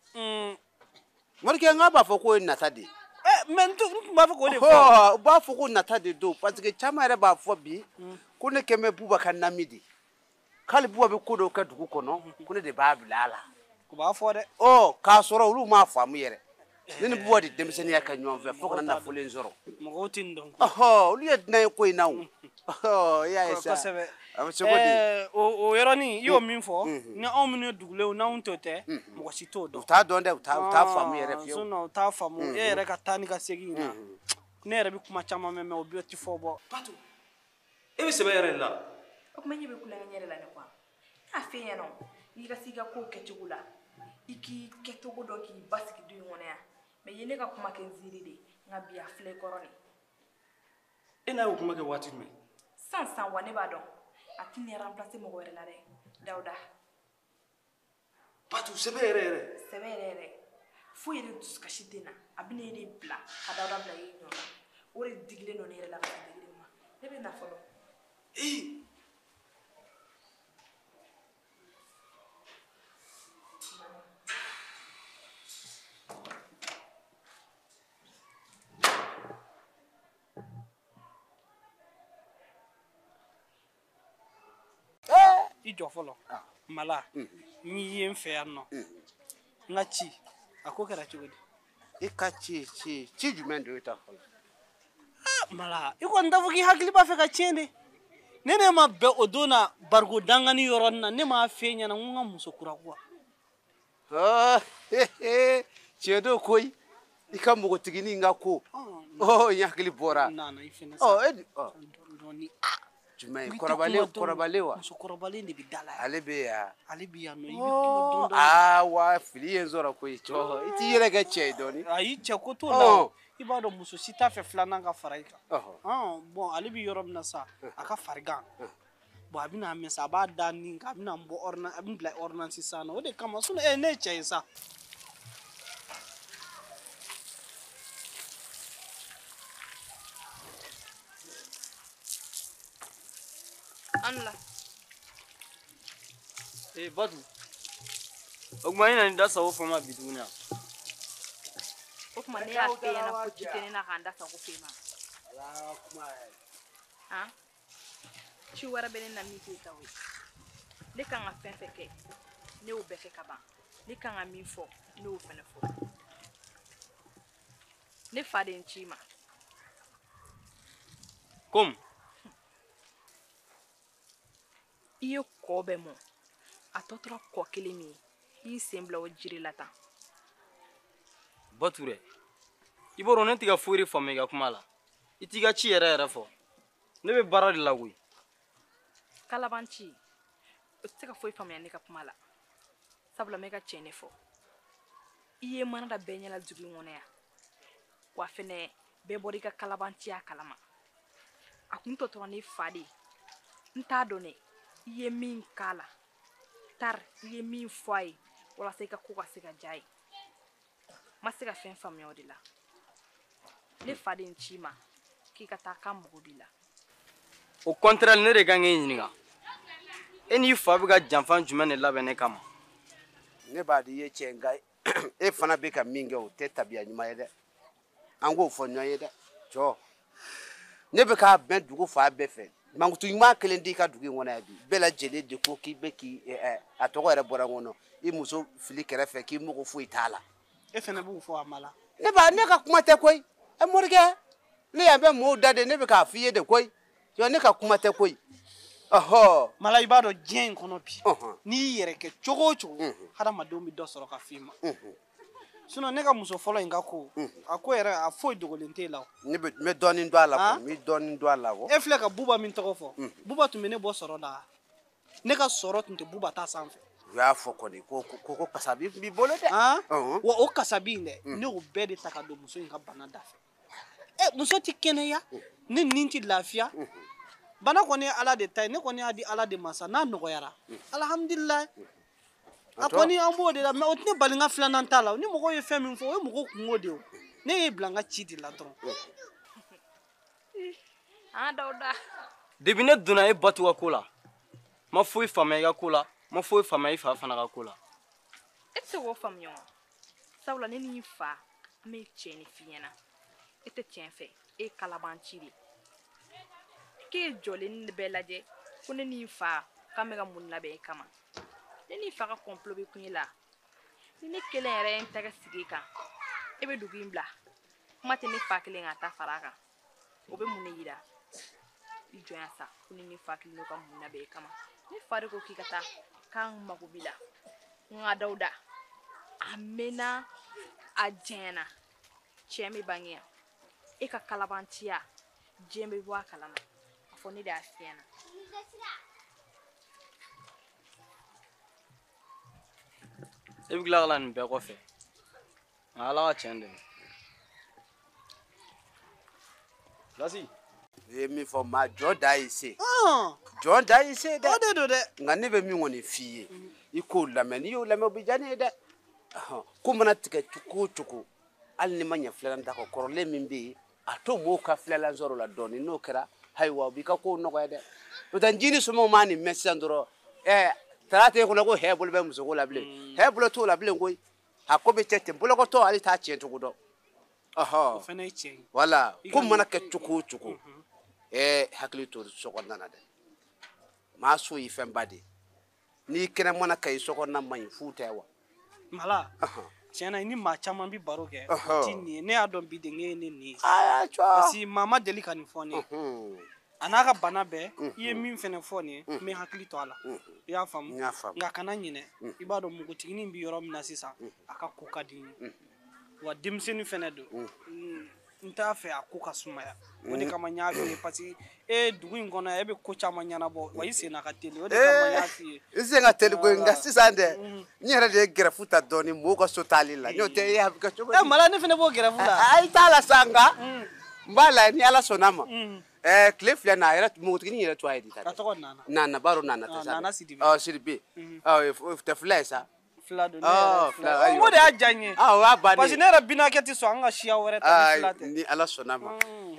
Morikɛ n k'a b'a fɔ k'o ye nata de ye. Mais n tun b'a fɔ k'o de fɔ. U b'a fɔ ko nata de don parce que caman yɛrɛ b'a fɔ bi ko ne kɛn bɛ Buba ka nami de k'ale Buba bɛ ko dɔw kɛ dugu kɔnɔ ko ne de b'a bila a la. U b'a fɔ dɛ. K'a sɔrɔ olu m'a faamu yɛrɛ. Ne ni Buba de denmisɛnninya kɛ ɲɔgɔn fɛ fo kana nafolo in sɔrɔ. Mɔgɔw tɛ nin dɔn. Olu ye dunan ye ko in na o. I y'a ye sa. Kosɛbɛ. A bɛ cogo di? O yɔrɔnin i y'o min fɔ ni anw minnu ye dugulenw n'anw t'o tɛ mɔgɔ si t'o dɔn. U t'a dɔn dɛ u t'a faamu yɛrɛ fiyewu. U t'a faamu e yɛrɛ ka taa ni ka segin na ne yɛrɛ bɛ kuma caman mɛn o bɛɛ tɛ fɔ bɔ. Badou e bɛ sɛbɛn yɛrɛ de la. O kuma ɲɛ bɛ kulonkɛ n yɛrɛ la ne quoi n'a fɛ yen nɔ n'i ka se i ka kow kɛcogo la i k'i kɛcogo dɔn k'i basigi du in kɔnɔ yan mais ye ne ka kuma kɛ n ziiri de nka bi a filɛ i kɔrɔ nin. E n'a y'o kuma kɛ waati jumɛn? Sisan wa ne b'a dɔn a tɛ ne remplacer mɔgɔ wɛrɛ la dɛ Dawuda. Badou sɛbɛn yɛrɛ yɛrɛ. Sɛbɛn yɛrɛ yɛrɛ foyi yɛrɛ dusukasi tɛ na a bɛ ne de bila ka Dawuda bila i ɲɔgɔn na o de digilen don ne yɛrɛ la ka se degeli ma ne bɛ na fɔlɔ. I jɔ fɔlɔ mala n'i ye n fɛ yan nɔ n ka ci a ko kɛra cogo di? I ka ci jumɛn don i ta fɔlɔ? Mala i kɔni t'a fɔ k'i hakili b'a fɛ ka tiɲɛ de ne ma bɛn o don na barigo dangani yɔrɔ nin na ne m'a fɛ ɲɛna n ko n ka muso kura kuwa. Tiɲɛ don koyi i ka npogotiginin ka ko n hakili bɔra. I fɛnɛ sa jumɛn kɔrɔbalen wa muso kɔrɔbalen de bɛ da la ale bɛ yan ale bɛ yan nɔ i bɛ kuma dɔn wa fili ye n sɔrɔ koyi cɔ i t'i yɛrɛ kɛ cɛ ye dɔɔni ayi cɛ ko t'o la i b'a dɔn muso si t'a fɛ filanan ka fara i kan bɔn ale bɛ yɔrɔ min na sa a ka farigan bɔn a bɛna mɛn sa a b'a da nin kan a bɛna bɔ ordonnance a bɛ bila ordonnance sisan nɔ o de kama ne ye cɛ ye sa Anla. Batu. O kuma ina ni da sawo fama bi duniya. O kuma ne y'a f'e ɲɛna ko ci tɛ ne na k'an da sago f'e ma. ala kuma Han? Ci wɛrɛ bɛ ne na min t'e ta o ye. Ne kan ka fɛn fɛn kɛ ne y'o bɛɛ kɛ ka ban. Ne kan ka min fɔ ne y'o fɛnɛ fɔ. Ne fa de ye n ci ma. Comme I ye kɔ bɛɛ mɔ a tɔ tora kɔ kelen min ye i sen bila o jiri la tan. Bature. I bɔra ne tɛ ka foyi de faamu i ka kuma la. I t'i ka ci yɛrɛ fɔ. Ne bɛ baara de la koyi. Kalaban ci o tɛ se ka foyi faamuya ne ka kuma la. Sabula n bɛ ka tiɲɛ de fɔ. I ye mana da bɛɛ ɲɛla dugu in kɔnɔ yan. Wa fɛnɛ bɛɛ bɔra i ka kalaban ciya kalama. A kun tɔ tora ne fa de ye. N t'a dɔn ne. I ye min k'a la tari i ye min fɔ a ye walasa I ka ko ka se ka diya a ye ma se ka fɛn faamuya o de la ne fa de n ci ma k'i ka taa k'an mago b'i la Au contraire ne de kan k'e ɲininka e n'i fa bɛ ka janfa jumɛn de labɛn ne kama ne b'a di i ye cɛ nka e fana bɛ ka min kɛ o tɛ tabiya ɲuman ye dɛ an k'o fɔ ɲɔgɔn ye dɛ cɔ ne bɛ k'a bɛn dugu fa bɛɛ fɛ mankutu ɲuman kelen di ka dugu in kɔnɔ yan bi bɛɛ lajɛlen de ko k'i bɛ k'i a tɔgɔ yɛrɛ bɔra n kɔnɔ I muso fili kɛrɛfɛ k'i mago foyi t'a la e fɛnɛ b'o fɔ a ma la ne ka kuma tɛ koyi morikɛ ne yan bɛ mɔɔw da de ne bɛ k'a f'i ye de koyi ne ka kuma tɛ koyi ɔhɔ mala I b'a dɔn diɲɛ in kɔnɔ bi n'i y'i yɛrɛ kɛ cogo o cogo hadamadenw bɛ dɔ sɔrɔ ka f'i ma sinon ne ka muso fɔlɔ in ka ko a ko yɛrɛ a foyi dogolen t'e la ne bɛ dɔɔnin dɔn a la n bɛ dɔɔnin dɔn a la e filɛ ka buba min tɔgɔ fɔ buba tun bɛ ne bɔ sɔrɔ la ne ka sɔrɔ tun tɛ buba ta sanfɛ u y'a fɔ kɔni ko kasabi b'i bolo dɛ wa o kasabi in dɛ ne y'o bɛɛ de ta ka don muso in ka bana da fɛ muso tɛ kɛnɛya ne nin tɛ lafiya bana kɔni ye Ala de ta ye ne kɔni y'a di Ala de ma sa n'a nɔgɔyara alhamdulilayi a kɔni an b'o de la mais o tɛ ne bali n ka filanan t'a la ni mɔgɔw ye fɛn min fɔ o ye mɔgɔw kungo de ye ne y'e bila n ka ci de la dɔrɔn Dawuda depuis ne donna e Batu ka ko la ma foyi faamuya I ka ko la ma foyi faamuya I fa fana ka ko la e tɛ se k'o faamuya o sabula ne ni n fa an bɛ tiɲɛ de f'i ɲɛna e tɛ tiɲɛ fɛ e ye kalaban ci de k'e jɔlen bɛɛ lajɛ ko ne ni n fa k'an bɛ ka mun labɛn e kama ne ni n fa ka complot bɛ kun e la ni ne kelen yɛrɛ ye n tɛgɛ sigi e kan e bɛ dugu in bila kuma tɛ ne fa kelen ka taa fara a kan o bɛ mun de yira I jɔnya sa ko ne ni n fa kelen ka mun labɛn e kama ne fa de ko k'i ka taa k'an mago b'i la nka Dawuda a mɛnna a jɛnyɛna tiɲɛ bɛ bange yan e ka kalaban ciya diɲɛ bɛ bɔ a kalama a fɔ ne de y'a f'i ɲɛna e bɛ tila ka la nin bɛɛ kɔfɛ nka Ala ka tiɲɛ dɛmɛ Lasi u ye min fɔ maa jɔn da y'i se jɔn da y'i se dɛ o de don dɛ nka ne bɛ min kɔni f'i ye I k'o lamɛn n'i y'o lamɛn o bɛ diya ne ye dɛ ko mana tigɛ cogo o cogo hali ni ma ɲɛ filanan ta kɔ kɔrɔlen min bɛ yen a to mɔɔw ka filanan sɔrɔ o la dɔɔnin n'o kɛra ayiwa o b'i ka kow nɔgɔya dɛ n'o tɛ nci ni somɔgɔw m'a nin mɛn sisan dɔrɔn tara t'e kɔnɔ ko hɛ bolo bɛ musoko la bilen hɛ bolo t'o la bilen koyi a ko bɛ cɛ ten bolokɔtɔ hali t'a tiɲɛ cogo dɔn o fɛnɛ ye tiɲɛ ye wala ko mana kɛ cogo o cogo hakili to so kɔnɔna na dɛ maa so ye fɛn ba de ye n'i kɛnɛ mana ka i so kɔnɔna man ɲi fu tɛ wa mala tiɲɛ na I ni maa caman bɛ baro kɛ o ti nin ye ne y'a dɔn bi de ne ye ne nin ye parce que maa ma deli ka nin fɔ ne ye a n'a ka bana bɛɛ I ye min fɛnɛ fɔ nin ye n bɛ hakili to a la I y'a faamu nka kana ɲinɛ I b'a dɔn npogotiginin bɛ yɔrɔ min na sisan a ka ko ka di n ye wa denmisɛnnin fɛnɛ don n t'a fɛ a ko ka sumaya o de kama n y'a f'i ye parce que dugu in kɔnɔ e bɛ ko caman ɲɛnabɔ wa i sen na ka teli o de kama n y'a f'i ye i sen ka teli koyi nka sisan dɛ n yɛrɛ de ye gɛrɛfu ta dɔɔni mɔgɔw ka so taali la n'o tɛ e a bɛ kɛ cogo di mala ne fana b'o gɛrɛfu la ayi t'a la sa nka n b'a la ni ala sɔnna ma tile filɛ na a yɛrɛ npogotiginin yɛrɛ to a ye di ta ka tɔgɔ nana nana baro nana tɛ sa nana Sidibe Sidibe tɛ fila ye sa fila don fila o de y'a diya n ye o y'a bannen parce que ne yɛrɛ binakɛ tɛ sɔn an ka siya wɛrɛ ta ni fila tɛ ni ala sɔnna ma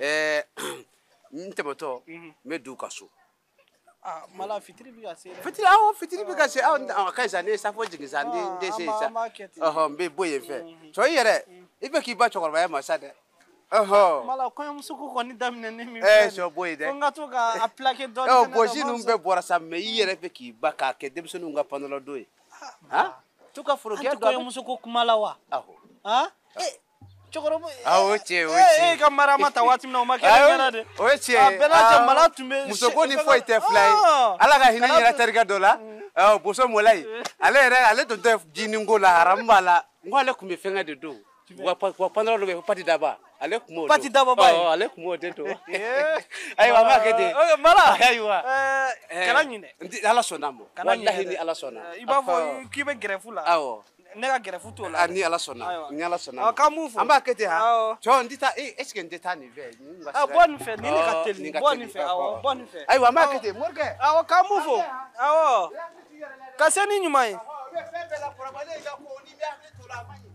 n tɛmɛtɔ n bɛ du ka so mala fitiri bɛ ka se dɛ fitiri bɛ ka se a ka ɲi sa ne ye safo jigin sa n den se sa n bɛ bɔ yen fɛ cɔ i yɛrɛ i bɛ k'i ba cɛkɔrɔbaya ma sa dɛ mala kɔɲɔmuso ko kɔni daminɛ min sɔ bɔ yen dɛ ko n ka to ka a plaqué dɔɔni bɔsi ninnu bɛɛ bɔra sa mɛ i yɛrɛ bɛ k'i ba k'a kɛ denmisɛnninw ka pantalon don ye to ka forokɛ dɔ kɔɲɔmuso ko kuma la wa cɛkɔrɔba o cɛ e ka mara ma ta waati min na o ma kɛ ne ɲɛna dɛ o ye tiɲɛ bɛɛ n'a cɛ mala tun bɛ muso ko ni foyi tɛ fila ye ala ka hinɛ yɛrɛ terikɛ dɔ la boso mɔla ye ale tun tɛ jinin ko la haramu b'a la n ko ale tun bɛ fɛnkɛ de don wa pantalon dɔ bɛ yen ko pati daba ale tun b'o don pati daba ba ye ale tun b'o de don ayiwa an b'a kɛ ten mala ayiwa kana ɲinɛ ala sɔnna ma walahi ni ala sɔnna i b'a fɔ k'i bɛ gɛrɛfu la awɔ ne ka gɛrɛfu t'o la ni ala sɔnna ni ala sɔnna k'an mun fɔ an b'a kɛ ten ha cɔ n tɛ taa est ce que n tɛ taa nin fɛ bɔ nin fɛ nin de ka teli bɔ nin fɛ awɔ bɔ nin fɛ ayiwa an b'a kɛ ten morikɛ awɔ k'an mun fɔ awɔ ka se ni ɲuman ye fɛn bɛɛ la kɔrɔbalen ka ko ni bɛ hakili to la a man ɲi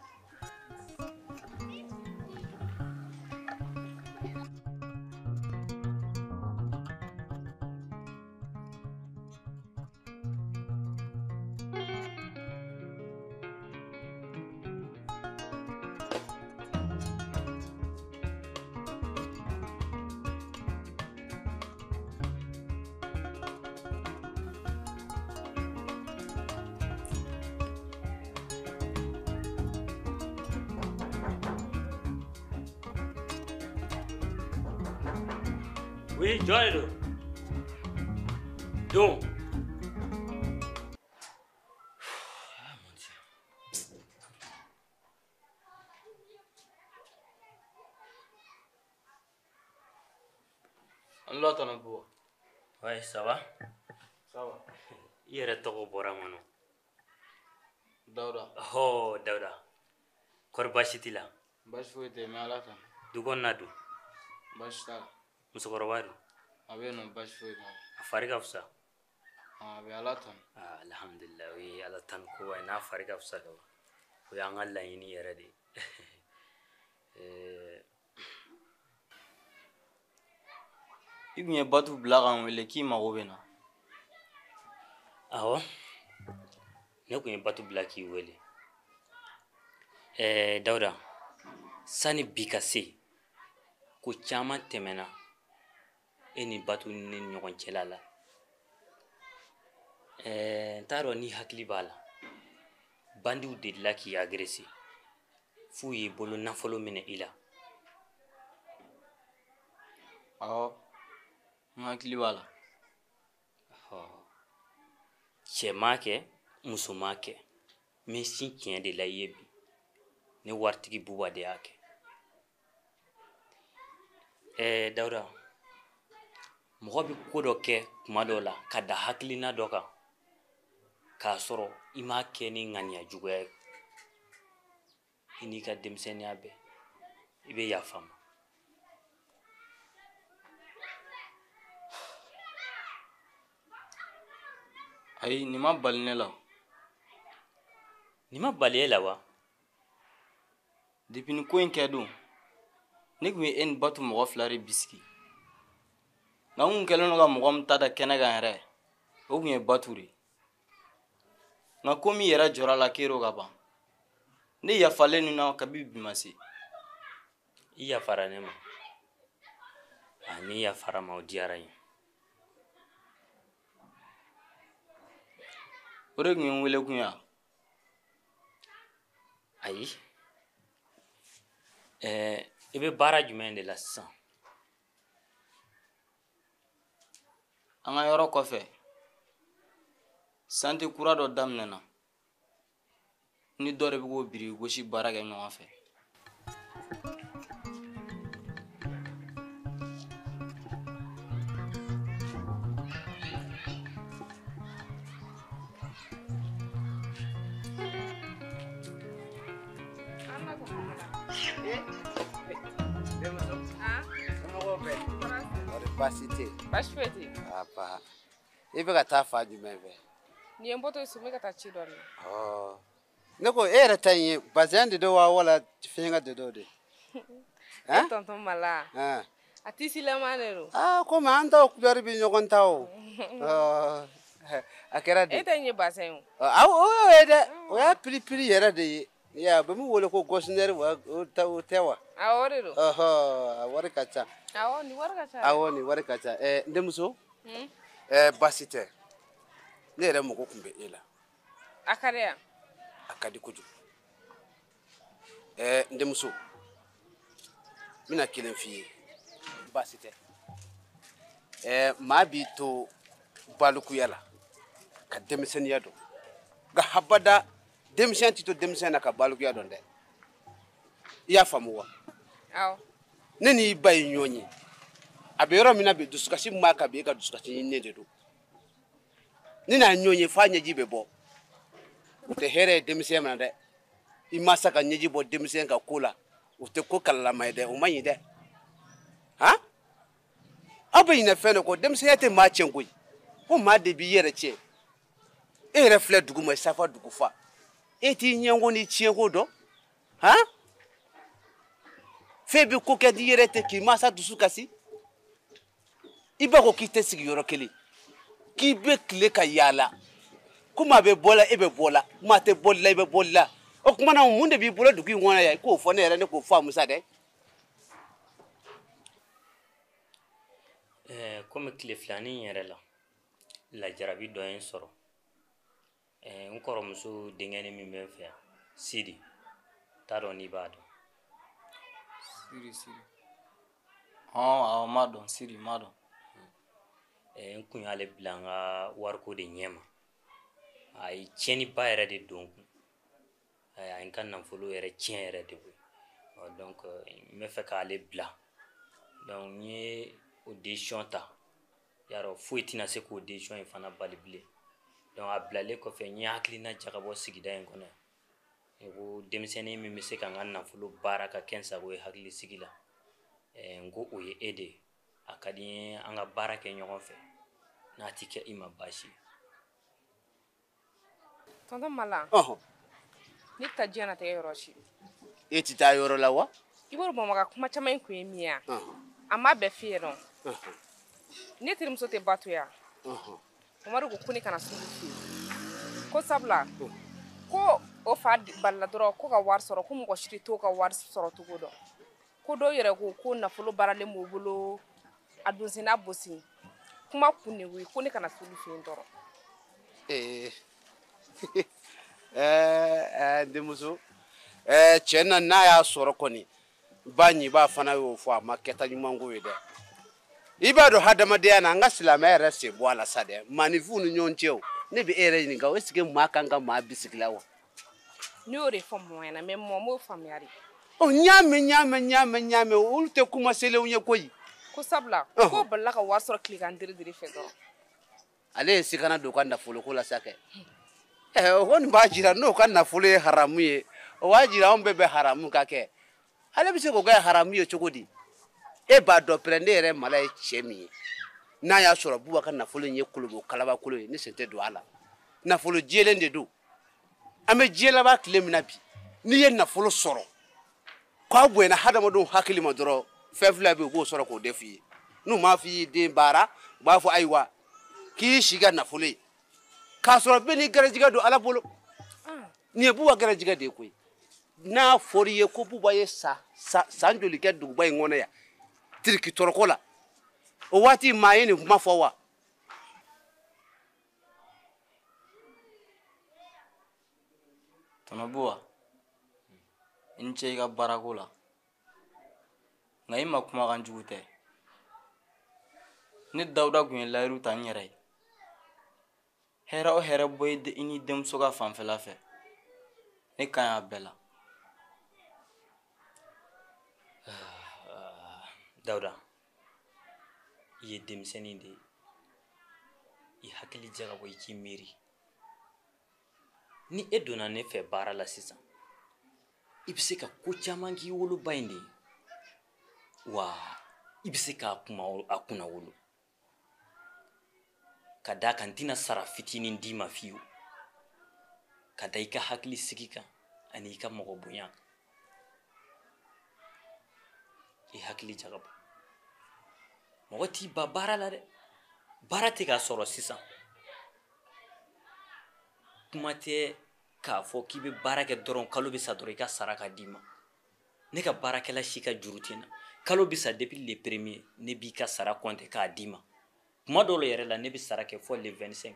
Oui, jɔn de don. An lɔ tɔnɔ bɔ. Ouais, ça va? Ça va. I yɛrɛ tɔgɔ bɔra n kɔnɔ. Dawuda. Dawuda. Kɔri baasi t'i la? Baasi foyi tɛ yen mais Ala tanu. Du kɔnɔna dun? Baasi t'a la. Musokɔrɔba dun? A bɛ yen nɔ baasi foyi t'a la. A fari ka fisa? A bɛ Ala tanu. Alhamdulilayi o ye Ala tanu ko ye n'a fari ka fisa ka ban o y'an ka laɲini yɛrɛ de ye. I tun ye Batu bila k'an wele k'i mago bɛ na. Awɔ ne tun ye Batu bila k'i wele. Dawuda sani bi ka se ko caman tɛmɛna e ni Batu ni ɲɔgɔn cɛla la. N t'a dɔn ni hakili b'a la bandiw delila k'i agressé f'u y'i bolo nafolo minɛ i la. Awɔ n hakili b'a la. Cɛ m'a kɛ muso m'a kɛ n bɛ sin tiɲɛ de la i ye bi ne waritigi Buba de y'a kɛ. Dawuda mɔgɔ bɛ ko dɔ kɛ tuma dɔw la ka da hakilina dɔ kan k'a sɔrɔ i m'a kɛ ni ŋaniya juguya ye i n'i ka denmisɛnniya bɛɛ i bɛ yafa n ma. Ayi nin ma bali ne la. Nin ma bali e la wa? Depuis nin ko in kɛ don ne tun ye e ni Batu mɔgɔ fila de bisigi nka n kun kɛlen don ka mɔgɔ min ta da kɛnɛ kan yɛrɛ o tun ye Batu de nka ko min yɛrɛ jɔra la k'ero ka ban ne yafalen nin na kabi bi ma se. I yafara ne ma ni yafara ma o diyara n ye. O de tun ye n wele kun ya. Ayi i bɛ baara jumɛn de la sisan? An ka yɔrɔ kɔfɛ santé kura dɔ daminɛna ni dɔ de bɛ k'o biriki gosi baara kɛ ɲɔgɔn fɛ. baasi tɛ baasi foyi tɛ yen aba i bɛ ka taa fa jumɛn fɛ nin ye n bɔtɔ ye so n bɛ ka taa ci dɔ de la ɔ ne ko e yɛrɛ ta in ye bazɛn de don wa wala fiɲɛka de don de e tonton Mala a tisilama de don komi an taw couleur bɛ ɲɔgɔn ta o a kɛra de e tɛ n ye bazɛn o awɔ o ye dɛ o y'a piri yɛrɛ de ye ya bɛ min wele ko gɔsinɛri wa o tɛ wa awɔ o de don a wari ka ca awɔ nin wari ka ca awɔ nin wari ka ca n denmuso baasi tɛ ne yɛrɛ mago tun bɛ e la a ka di yan a ka di kojugu n denmuso n bɛna kelen f'i ye baasi tɛ maa b'i to balikuya la ka denmisɛnniya dɔn nka habada denmisɛn tɛ to denmisɛn na ka balikuya dɔn dɛ i y'a faamu wa awɔ ne n'i ba ye ɲɔgɔn ye a bɛ yɔrɔ min na bi dusukasi min b'a kan bi e ka dusukasi ɲininen de don ni n'a ɲɔgɔn ye f'a ɲɛji bɛ bɔ o tɛ hɛrɛ ye denmisɛn ma dɛ i mansa ka ɲɛji bɔ denmisɛn ka ko la o tɛ ko kalalama ye dɛ o man ɲi dɛ han aw bɛ ɲinɛ fɛn dɔ kɔ denmisɛnya tɛ maa tiɲɛ koyi ko maa de b'i yɛrɛ tiɲɛ e yɛrɛ filɛ dugu ma safa dugu fa e t'i ɲɛnko ni tiɲɛko dɔn han fɛn bɛ ko kɛ n'i yɛrɛ tɛ k'i mansa dusu kasi i b'a ko k'i tɛ sigi yɔrɔ kelen k'i bɛ tile ka yaala ko maa bɛ bɔ la e bɛ bɔ la maa tɛ bɔli la i bɛ bɔli la o tuma na mun de b'i bolo dugu in kɔnɔ yan i k'o fɔ ne yɛrɛ ne k'o faamu sa dɛ komi tile filanin yɛrɛ la lajarabi dɔ ye n sɔrɔ n kɔrɔmuso denkɛni min bɛ n fɛ yan Sidi t'a dɔn n'i b'a dɔn Siri awɔ m'a dɔn Siri m'a dɔn n kun y'ale bila n ka wariko de ɲɛ ma a ye tiɲɛniba yɛrɛ de don n kun a ye n ka nafolo yɛrɛ tiɲɛ yɛrɛ de koyi donc n bɛ fɛ k'ale bila donc n ye o décision ta yarɔ foyi tɛna se k'o décision in fana bali bilen donc a bilalen kɔfɛ n ye hakilina jagabɔ sigida in kɔnɔ yan ko denmisɛnnin min bɛ se ka n ka nafolo baara ka kɛ n sago ye hakilisigi la n ko o ye e de ye a ka di n ye an ka baara kɛ ɲɔgɔn fɛ n'a ti kɛ i ma baasi ye tonton Mala ne tɛ taa diɲɛnatigɛ yɔrɔ si e tɛ taa yɔrɔ la wa i b'a dɔn Bamakɔ kuma caman in kun ye min ye a ma bɛɛ f'i ye dɔn ne terimuso tɛ ba to yan Mamadu ko ne kana sugu f'i ye ko sabula ko o fa balila dɔrɔn ko ka wari sɔrɔ ko mɔgɔ si t'o ka wari sɔrɔ cogo dɔn ko dɔw yɛrɛ ko nafolo baaralen b'u bolo a donsen n'a bosi kuma kun de ye ko ne kana sugu f'i ye dɔrɔn denmuso cɛ na n'a y'a sɔrɔ kɔni ba ɲiba fana y'o fɔ a ma kɛta ɲuman ko ye dɛ i b'a dɔn hadamadenya na an ka silamɛya yɛrɛ sen bɔ a la sa dɛ maanifinw ni ɲɔgɔn cɛ o ne bɛ e yɛrɛ ɲininka est-ce que maa kan ka maa bisigi la wa ne y'o de fɔ mɔgɔ ɲɛna mais mɔgɔ m'o faamuya de n y'a mɛn olu tɛ kuma selenw ye koyi ko sabula ko balila ka wari sɔrɔ tilegan diri fɛ dɔrɔn ale ye sikana don u ka nafolo ko la sa kɛ o kɔni b'a jira n'o ka nafolo ye haramu ye o b'a jira anw bɛɛ bɛ haramu ka kɛ ale bɛ se k'o kɛ haramu ye cogo di e b'a dɔn pɛrɛnde yɛrɛ mala ye cɛ min ye n'a y'a sɔrɔ Buba ka nafolo in ye kolobo kalabakolo ye ne sen tɛ don a la nafolo jɛlen de don an bɛ diɲɛ laban tile min na bi n'i ye nafolo sɔrɔ k'aw bonyana hadamadenw hakili ma dɔrɔn fɛn fila bɛ yen u b'o sɔrɔ k'o de f'i ye n'u m'a f'i ye den baara u b'a fɔ ayiwa k'i si ka nafolo ye k'a sɔrɔ bɛɛ n'i garijɛgɛ don ala bolo nin ye Buba garijɛgɛ de ye koyi n'a fɔr'i ye ko Buba ye san joli kɛ duguba in kɔnɔ yan tiriki tɔrɔko la o waati maa ye nin kuma fɔ wa Tɔnɔ Buba i ni ce i ka baarako la nka i ma kumakan jugu tɛ ne Dawuda kun ye layiru ta n yɛrɛ ye hɛrɛ o hɛrɛ bɔ i ni denmuso ka fanfɛla fɛ ne kan y'a bɛɛ la Dawuda i ye denmisɛnnin de ye i hakili jagabɔ i k'i miiri ni e donna ne fɛ baara la sisan i bɛ se ka ko caman k'i woloba in de ye wa i bɛ se k'a kuma a kunna wolo ka da kan tɛna sara fitinin d'i ma fiyewu ka da i ka hakili sigi kan ani i ka mɔgɔ bonya i hakili jagabɔ mɔgɔ t'i ba baara la dɛ baara tɛ k'a sɔrɔ sisan kuma tɛ k'a fɔ k'i bɛ baara kɛ dɔrɔn kalo bɛ sa dɔrɔn i ka sara ka d'i ma ne ka baarakɛla si ka juru tɛ n na kalo bɛ sa depuis le premier ne b'i ka sara compter k'a d'i ma kuma dɔw la yɛrɛ la ne bɛ sara kɛ fɔ le 25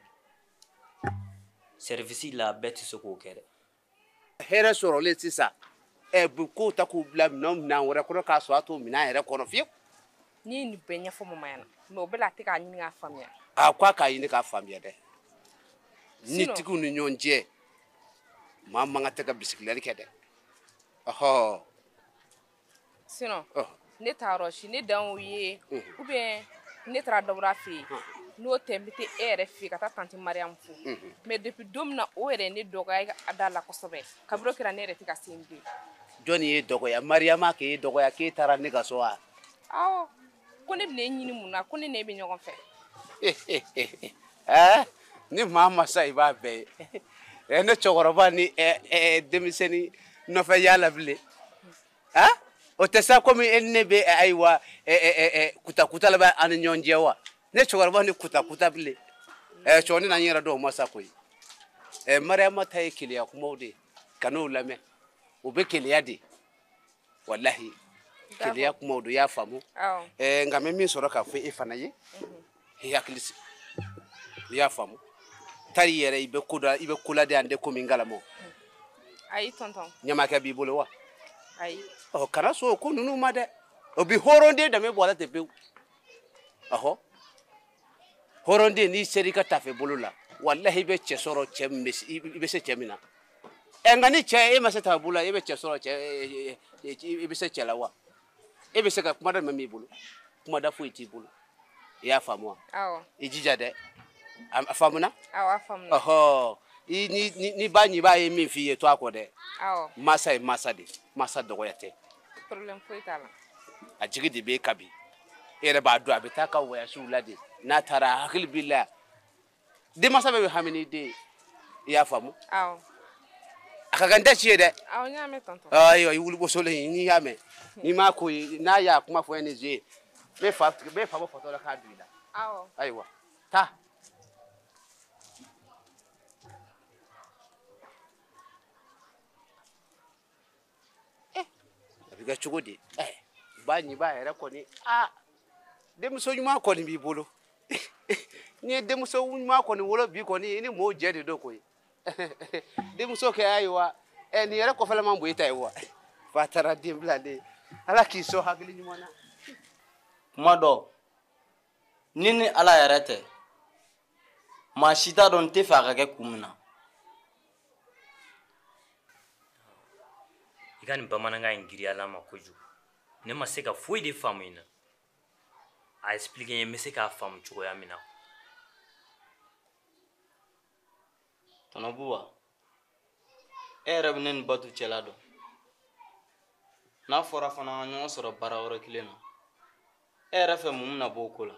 service la bɛɛ tɛ se k'o kɛ dɛ hɛrɛ sɔrɔlen sisan bu ko ta k'u bila minɛn wɛrɛ kɔnɔ k'a sɔrɔ a t'o minɛn yɛrɛ kɔnɔ fiyewu n'i ye nin bɛɛ ɲɛfɔ mama ɲɛna mais o bɛɛ la a tɛ k'a ɲini k'a faamuya a ko a k'a ɲini k'a faamuya dɛ ni Sinon- tigiw ni ɲɔgɔn cɛ maa man ka tɛ ka bisikilɛli kɛ dɛ ɔhɔ sinon ɔh ne t'a yɔrɔ si ne dan y'o ye ou bien ne taara dɔwɛrɛ fɛ yen n'o tɛ n bɛ taa e yɛrɛ fɛ yen ka taa tanti mariam fo mais depuis don min na o yɛrɛ ye ne dɔgɔya a da la kosɛbɛ kabini o kɛra ne yɛrɛ tɛ ka se n bilen jɔnni ye dɔgɔya mariyama k'e dɔgɔya k'e taara ne ka so wa awɔ ko ne bɛna e ɲini mun na ko ne n'e bɛ ɲɔgɔn fɛ ni maa ma sa i b'a bɛɛ ye ne cɛkɔrɔba ni denmisɛnnin nɔfɛ yaala bilen o tɛ sa komi e ni ne bɛ ayiwa kutakuta la bɛ an ni ɲɔgɔn cɛ wa ne cɛkɔrɔba ni kutakuta bilen cɛkɔrɔba na n yɛrɛ dɔn o ma sa koyi mariyama ta ye keleya kumaw de ye ka n'o lamɛn o bɛ keleya de walahi keleya kumaw do i y'a faamu awɔ nka n bɛ min sɔrɔ k'a fɔ e fana ye i hakili sigi i y'a faamu tari yɛrɛ i bɛ ko lade an de ko min kalama ayi tonton ɲamakɛ b'i bolo wa ayi kana sɔn o ko ninnu ma dɛ o bi hɔrɔnden danbe bɔ a la ten pewu ɔhɔ hɔrɔnden n'i sera i ka tafe bolo la walahi i bɛ cɛ sɔrɔ cɛ min i bɛ se cɛ min na nka ni cɛ e ma se tafe bolo la e bɛ cɛ sɔrɔ i bɛ se cɛ la wa e bɛ se ka kumada min b'i bolo kumada foyi t'i bolo i y'a faamu wa awɔ i jija dɛ a faamuna awɔ a faamuna ɔhɔ ni ba ɲi b'a ye min f'i ye to a kɔ dɛ awɔ masa ye masa de masa dɔgɔya tɛ problème foyi t'a la a jigi de b'e kan bi e yɛrɛ b'a dɔn a bɛ taa ka wɔyasiw la de n'a taara a hakili b'i la denmasa bɛɛ bɛ hami n'i den ye i y'a faamu awɔ a ka kan tɛ ci ye dɛ awɔ n y'a mɛn tonton ayiwa i wuli wosolen n'i y'a mɛn n'i m'a ko ye n'a y'a kuma fɔ ye ni ze n bɛ fa bɔ fatɔ la k'a don i la awɔ ayiwa taa a bɛ kɛ cogo di ba ɲi b'a yɛrɛ kɔni denmuso ɲuman kɔni b'i bolo n'i ye denmuso ɲuman kɔni wolo bi kɔni i ni mɔɔw jɛ de don koyi denmuso kɛ ayiwa nin yɛrɛ kɔfɛla man bon i ta ye wa fa taara den bilalen ala k'i sɔn hakili ɲuman na kuma dɔ ni ala yɛrɛ tɛ maa si t'a dɔn n tɛ fɛ a ka kɛ kun min na i ka nin bamanankan in giriyala ma kojugu ne ma se ka foyi de faamu in na a expliquer n ye n bɛ se k'a faamu cogoya min na tɔnɔ buba e yɛrɛ bɛ ne ni batu cɛla dɔn n'a fɔra fana an ɲɔgɔn sɔrɔ baara wɛrɛ kelen na e yɛrɛ fɛ mun bɛna bɔ o ko la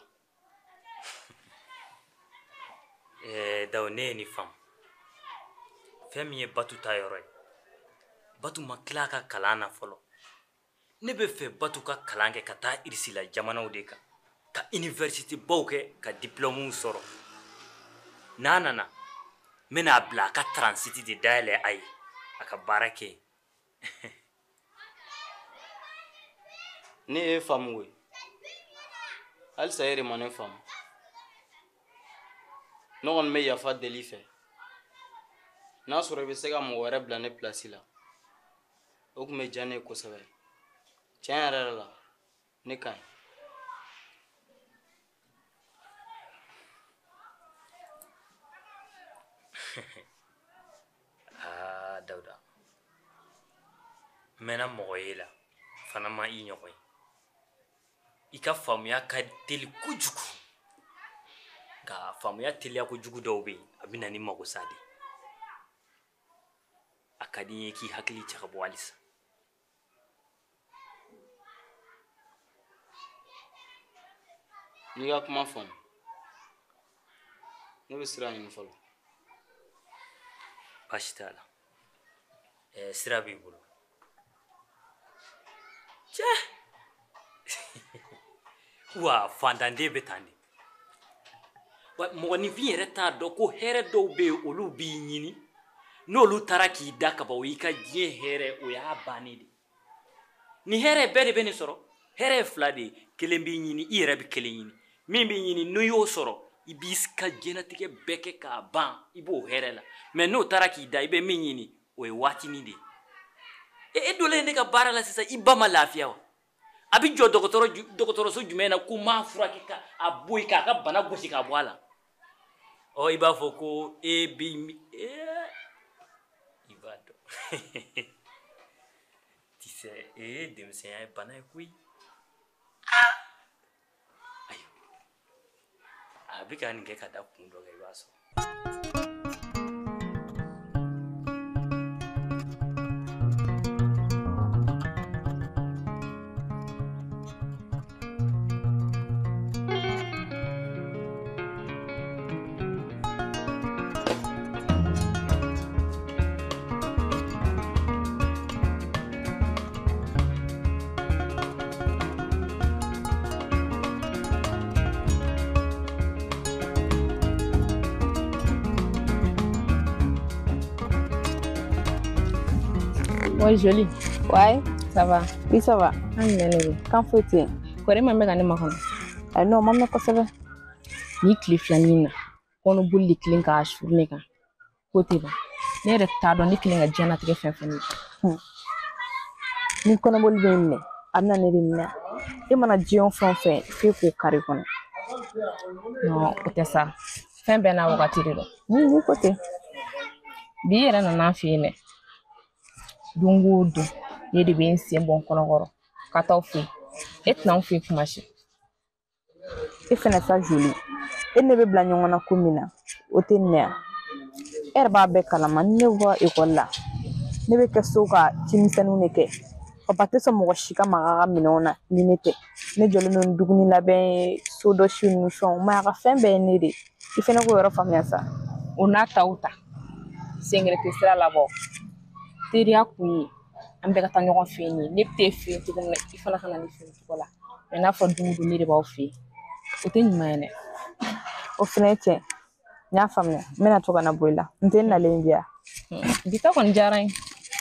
dawo ne ye nin faamu fɛn min ye batu ta yɔrɔ ye batu ma tila a ka kalan na fɔlɔ ne bɛ fɛ batu ka kalan kɛ ka taa irisi la jamanaw de kan ka université baw kɛ ka diplôme sɔrɔ n'a nana n bɛna a bila a ka transiti de dayɛlɛ a ye a ka baara kɛ yen ni e faamu ye halisa e de ma ne faamu ne kɔni bɛ yafa deli fɛ n'a sɔrɔ i bɛ se ka mɔgɔ wɛrɛ bila ne pilasi la o tun bɛ diya ne ye kosɛbɛ tiɲɛ yɛrɛ la ne ka ɲi Dawuda n mɛnna mɔgɔ ye la fana ma i ɲɔgɔn ye i ka faamuya ka teli kojugu nka faamuya teliya kojugu dɔw bɛ yen a bɛ na ni magosa de a ka di n ye k'i hakili jagabɔ halisa n'i ka kuma faamu ne bɛ sira ɲini fɔlɔ. baasi t'a la sira b'i bolo cɛ wa fantanden bɛ tan de wa mɔgɔninfin yɛrɛ t'a dɔn ko hɛrɛ dɔw bɛ yen olu b'i ɲini n'olu taara k'i da kaban o y'i ka diɲɛ hɛrɛ o y'a bannen de nin hɛrɛ bɛɛ de bɛ nin sɔrɔ hɛrɛ ye fila de ye kelen b'i ɲini i yɛrɛ bɛ kelen ɲini min b'i ɲini n'o y'o sɔrɔ i b'i ka diɲɛlatigɛ bɛɛ kɛ k'a ban i b'o hɛrɛ la mɛ n'o taara k'i da i bɛ min ɲini o ye waatinin de ye e dolen ne ka baara la sisan i ba ma lafiya wa a bɛ jɔ dɔgɔtɔrɔso jumɛn na ko m'a furakɛ ka a bɔ yen k'a ka bana gosi k'a bɔ a la ɔ i b'a fɔ ko e b'i i b'a dɔn tisɛ denmisɛnya ye bana ye koyi ayiwa a bɛ ka nin kɛ ka da kun dɔ kɛ i b'a sɔrɔ. Ouais, jolie. Ouais. Ça va. Oui, ça va. Quand faut-il? Kore ma mega ne makon. Non, maman ko sebe. Ni cliff la nina. Kono bulli clean ka ashurne ka. Kote ba. Ne re ta do ni clean ga jana tige fen fen. Ni kono bulli ne. Amna ne rinna. E mana jion fon fen fe ko kare kono. Non, kote sa. Fen be na wakati do. Ni kote. Bi era na na fi ne. Dungu du. Ye de ben si bon kono goro. Kata ofi. Et na ofi kumashi. E fena sa jolie. E ne be bla nyongona komina. O te ne. Erba be kala man ne wa école la. Ne be keso ka timisanu ne ke. Papa te so mo shika magaga minona ni nete. Ne jole non duguni laben so do shinu shon ma ga fembe ne de. I fena ko yoro famia sa. Ona tauta. Sengre te sira labo. Teria kuyi. Ambe ka ta ɲɔgɔn fɛ ni ne tɛ fɛ cogo min na I fana kana ne fɛ cogo la mais n'a fɔ don o don ne de b'aw fɛ o tɛ ɲuman ye dɛ o fana ye tiɲɛ n y'a faamuya n bɛna to ka na bɔ I la n tɛ nalen bi yan bi ta kɔni diyara n ye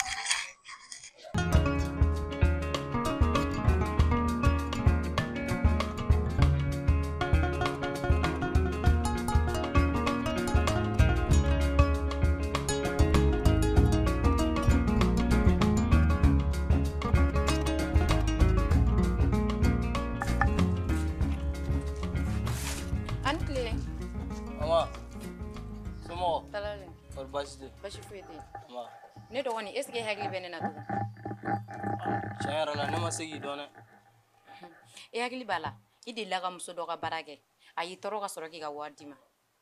ne dogoni est ce que hakili bene na to tiɲɛ la ne ma se k'i dɔn dɛ e hakili bala I de la ka muso dɔ ka baara kɛ a y'i tɔɔrɔ ka sɔrɔ k'i ka wari di ma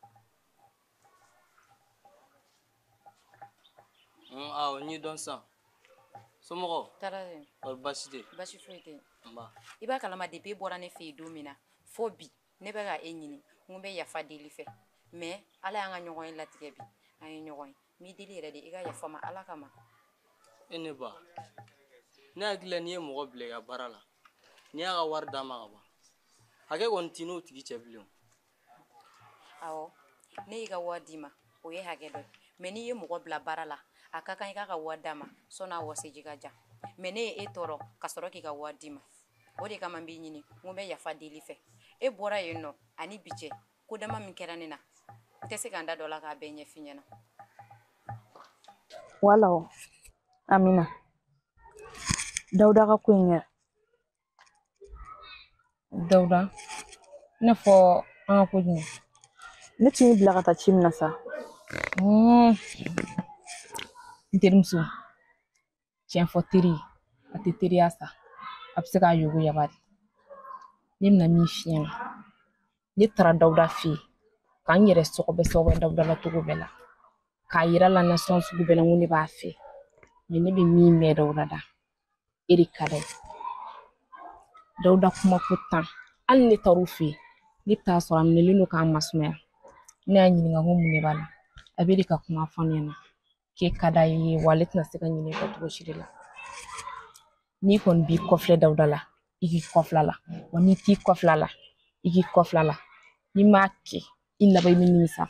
awɔ n y'i dɔn sisan somɔgɔw Taralen basi tɛ basi foyi tɛ I b'a kalama depuis bɔra ne fɛ yen don min na fo bi ne bɛ ka e ɲini n bɛ yafa deli fɛ mais ala y'an ka ɲɔgɔn ye latigɛ bi an ye ɲɔgɔn ye mi deli yɛrɛ de I ka yafa ma ala kama e ne ba ne hakili la n'i ye mɔgɔ bila I ka baara la n'i y'a ka wari d'a ma ka ban hakɛ kɔni t'i n'o tigi cɛ bilen awɔ ne y'i ka wari d'i ma o ye hakɛ dɔ mais n'i ye mɔgɔ bila baara la a ka kan I k'a ka wari d'a ma sɔnni a wɔsiji ka jan mais ne ye e tɔɔrɔ ka sɔrɔ k'i ka wari d'i ma o de kama n b'i ɲini n bɛ yafa deli fɛ e bɔra yen nɔ ani bi cɛ ko dama min kɛra ne na n tɛ se ka n da dɔ la k'a bɛɛ ɲɛf'i ɲɛna wala Amina Dawuda ka ko in kɛ Dawuda ne fɔ an ka ko jumɛn ne tun y'i bila ka taa ci min na sa n terimuso tiɲɛ fɔ teri a tɛ teriya sa a bɛ se k'a yogo yabari ne bɛna min f'i ɲɛna ne taara Dawuda fɛ yen ka n yɛrɛ sɔgɔbɛ Dawuda la cogo bɛɛ la k'a yira la nasɔn sugu bɛɛ la n ko ne b'a fɛ mais ne bɛ min mɛn Dawuda da e de ka d'a ye Dawuda kuma ko tan hali ne taar'u fɛ yen ne bɛ taa sɔrɔ a minɛlen don k'a masumaya ne y'a ɲininka ko mun de b'a la a bɛ de ka kuma fɔ ne ɲɛna k'e ka d'a ye wa ale tɛna se ka ɲinɛ kɔ cogo si de la n'i kɔni b'i kɔfilɛ Dawuda la i k'i kɔfilɛ a la wa n'i t'i kɔfilɛ a la i k'i kɔfilɛ a la n'i m'a kɛ i laban i bɛ nimisa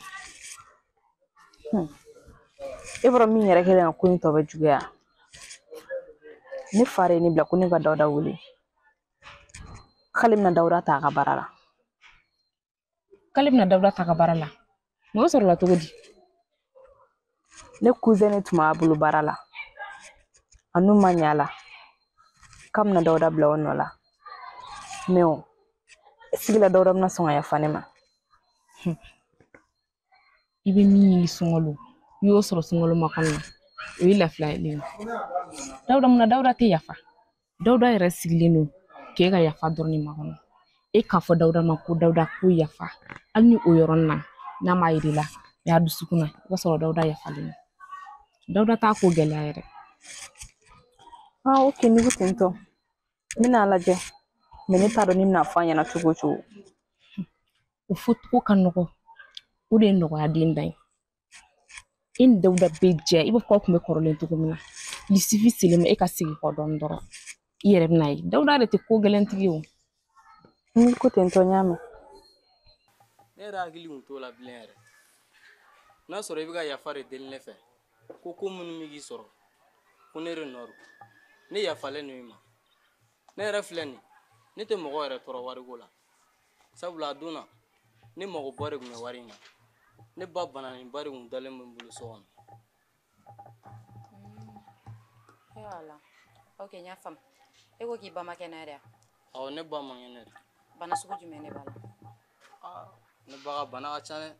e bɔra min yɛrɛ kɛlen ka ko in tɔ bɛ juguya ne fa de ye ne bila ko ne ka Dawuda wele k'ale bɛna Dawuda ta a ka baara la k'ale bɛna Dawuda ta ka baara la mɔgɔ sɔrɔla cogo di ne cousin tun b'a bolo baara la a n'u ma ɲɛ a la k'a bɛna Dawuda bila o nɔ la mais o sigila Dawuda bɛna sɔn ka yafa ne ma i bɛ min ɲini sunkalo i y'o sɔrɔ sunkalo makɔnɔ na o ye lafiyalen ye Dawuda munna Dawuda tɛ yafa Dawuda yɛrɛ sigilen don k'e ka yafa dɔrɔn de makɔnɔ e k'a fɔ Dawuda ma ko Dawuda ko yafa hali ni o yɔrɔnin na n'a ma yir'i la mais a dusukun na i b'a sɔrɔ Dawuda yafalen don Dawuda t'a ko gɛlɛya yɛrɛ ok ni ko ten tɔ n bɛna lajɛ mais ne t'a dɔn ni bɛna fɔ a ɲɛna cogo o cogo o fɔ ko ka nɔgɔ o de ye nɔgɔya den da ye e ni Dawuda bɛ jɛ i b'a fɔ aw tun bɛ kɔrɔlen cogo min na il suffit seulement e ka sigi kɔ dɔɔnin dɔrɔn i yɛrɛ bɛna ye Dawuda yɛrɛ tɛ ko gɛlɛntigi ye o ni ko ten tɔ n y'a mɛn ne yɛrɛ hakili tun t'o la bilen yɛrɛ n'a sɔrɔ i bɛ ka yafa de deli ne fɛ ko minnu bɛ k'i sɔrɔ ko ne de nɔ don ne yafalen don i ma ne yɛrɛ filɛ nin ne tɛ mɔgɔ yɛrɛ tɔɔrɔ wariko la sabula a don na ne mago bɔ de tun bɛ wari in na ne ba bananinba de tun dalen bɛ n bolo so kɔnɔ Yala. Ok, n y'a faamu. E ko k'i ba ma kɛnɛ yɛrɛ wa? awɔ ne ba ma kɛnɛ de. Bana sugu jumɛn ne b'a la? ne ba ka bana ka ca dɛ.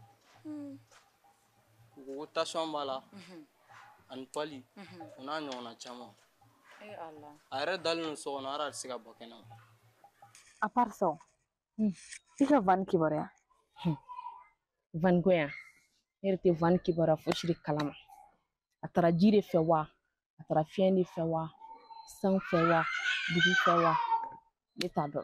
U ko tension b'a la ani pali o n'a ɲɔgɔnna caman. Allah. A yɛrɛ dalen don so kɔnɔ hali a tɛ se ka bɔ kɛnɛ ma. à part ça i ka Van kibaruya Van ko yan ne yɛrɛ tɛ Van kibaruya fosi de kalama a taara ji de fɛ wa a taara fiɲɛ de fɛ wa san fɛ wa dugu fɛ wa ne t'a dɔn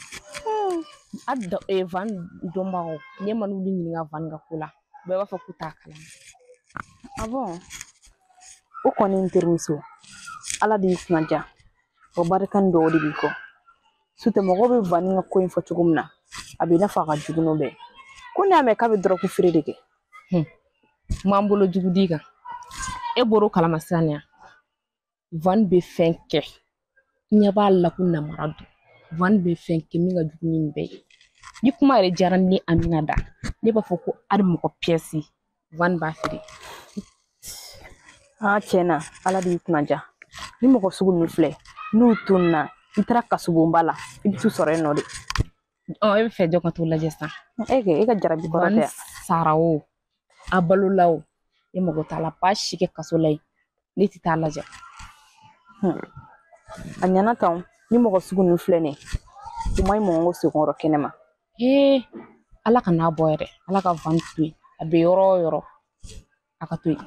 a Van dɔnbagaw ne ma n'olu ɲininka Van ka ko la bɛɛ b'a fɔ k'u t'a kalama ah bon o kɔni n terimuso Ala de y'i kunaja o barikani dɔw de b'i kɔ sute mɔgɔw bɛ Van ka ko in fɔ cogo min na a bɛ i n'a fɔ a ka jugu n'o bɛɛ ko ne y'a mɛn k'a bɛ dɔrɔgu feere de kɛ m'an bolo jugudi kan e bɔr'o kalama sisan ya Van bɛ fɛn kɛ ɲɛ b'a la ko namara don Van bɛ fɛn kɛ min ka jugu ni nin bɛɛ ye ni kuma yɛrɛ diyara ne Amina da ne b'a fɔ ko hali mɔgɔ piyɛsi Van b'a feere tiɲɛna Ala de y'i kunaja ni mɔgɔ sugu ninnu filɛ n'u tununa i taara kasubonba la i bɛ t'u sɔrɔ yen nɔ de e bɛ fɛ jɔ ka t'o lajɛ sisan e ka jarabi kɔrɔ tɛ sara o a balola o e mago t'a la baasi kɛ kaso la yen ne tɛ taa lajɛ a ɲɛna tan ni mɔgɔ sugu ninnu filɛ nin ye u ma ɲi mɔgɔ ko senkɔrɔ kɛnɛ ma Ala ka n'a bɔ yɛrɛ Ala ka Van to yen a bɛ yɔrɔ o yɔrɔ a ka to yen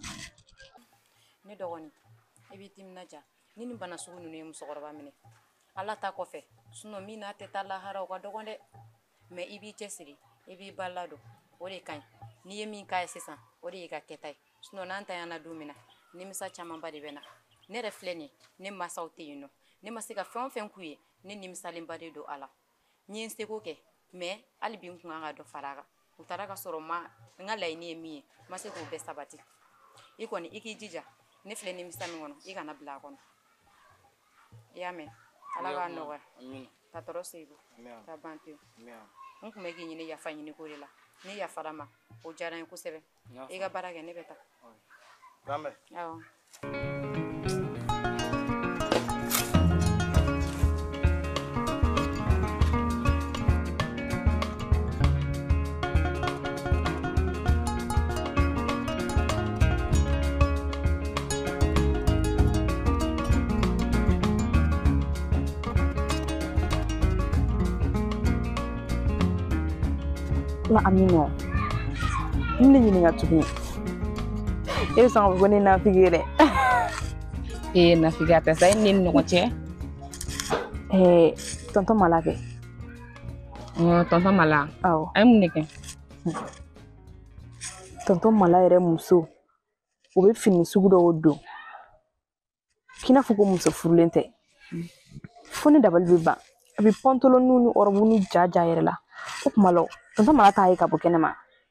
Ne dɔgɔnin i b'i timinanja ni nin bana sugu ninnu ye musokɔrɔba minɛ Ala ta kɔfɛ sinon min n'a tɛ taa lahara o ka dɔgɔn dɛ mais i b'i cɛsiri i b'i ba ladon o de ka ɲi n'i ye min k'a ye sisan o de y'i ka kɛta ye sinon n'an tanyana don min na nimisa camanba de bɛ na ne yɛrɛ filɛ nin ye ne masaw tɛ yen nɔ ne ma se ka fɛn o fɛn k'u ye ne nimisalenba de don a la n ye n seko kɛ mais hali bi n kun kan ka dɔ fara a kan u taara ka sɔrɔ n ka laɲini ye min ye n ma se k'o bɛɛ sabati i kɔni i k'i jija ne filɛ nimisa min kɔnɔ i kana bila a kɔnɔ i y'a mɛn Ala k'a nɔgɔya ka tɔɔrɔ se i ma ka ban pewu n tun bɛ k'i ɲini yafa ɲini ko de la ni yafara ma o diyara n ye kosɛbɛ i ka baara kɛ ne bɛ taa awɔ la Amina ni ne ɲininka tuguni e bɛ sɔn ka fɔ ko ne nafigi ye dɛ nafigiya tɛ sa e ni ɲɔgɔn cɛ tonton Malakɛ tonton Mala. Awɔ. A ye mun de kɛ? Tonton Mala yɛrɛ muso o bɛ fini sugu dɔw don k'i n'a fɔ ko muso furulen tɛ fo ni dabali bɛ ban a bɛ pantoloniw ni ɔrɔbu ni jaja yɛrɛ la o tuma la tonton Mala t'a ye ka bɔ kɛnɛma.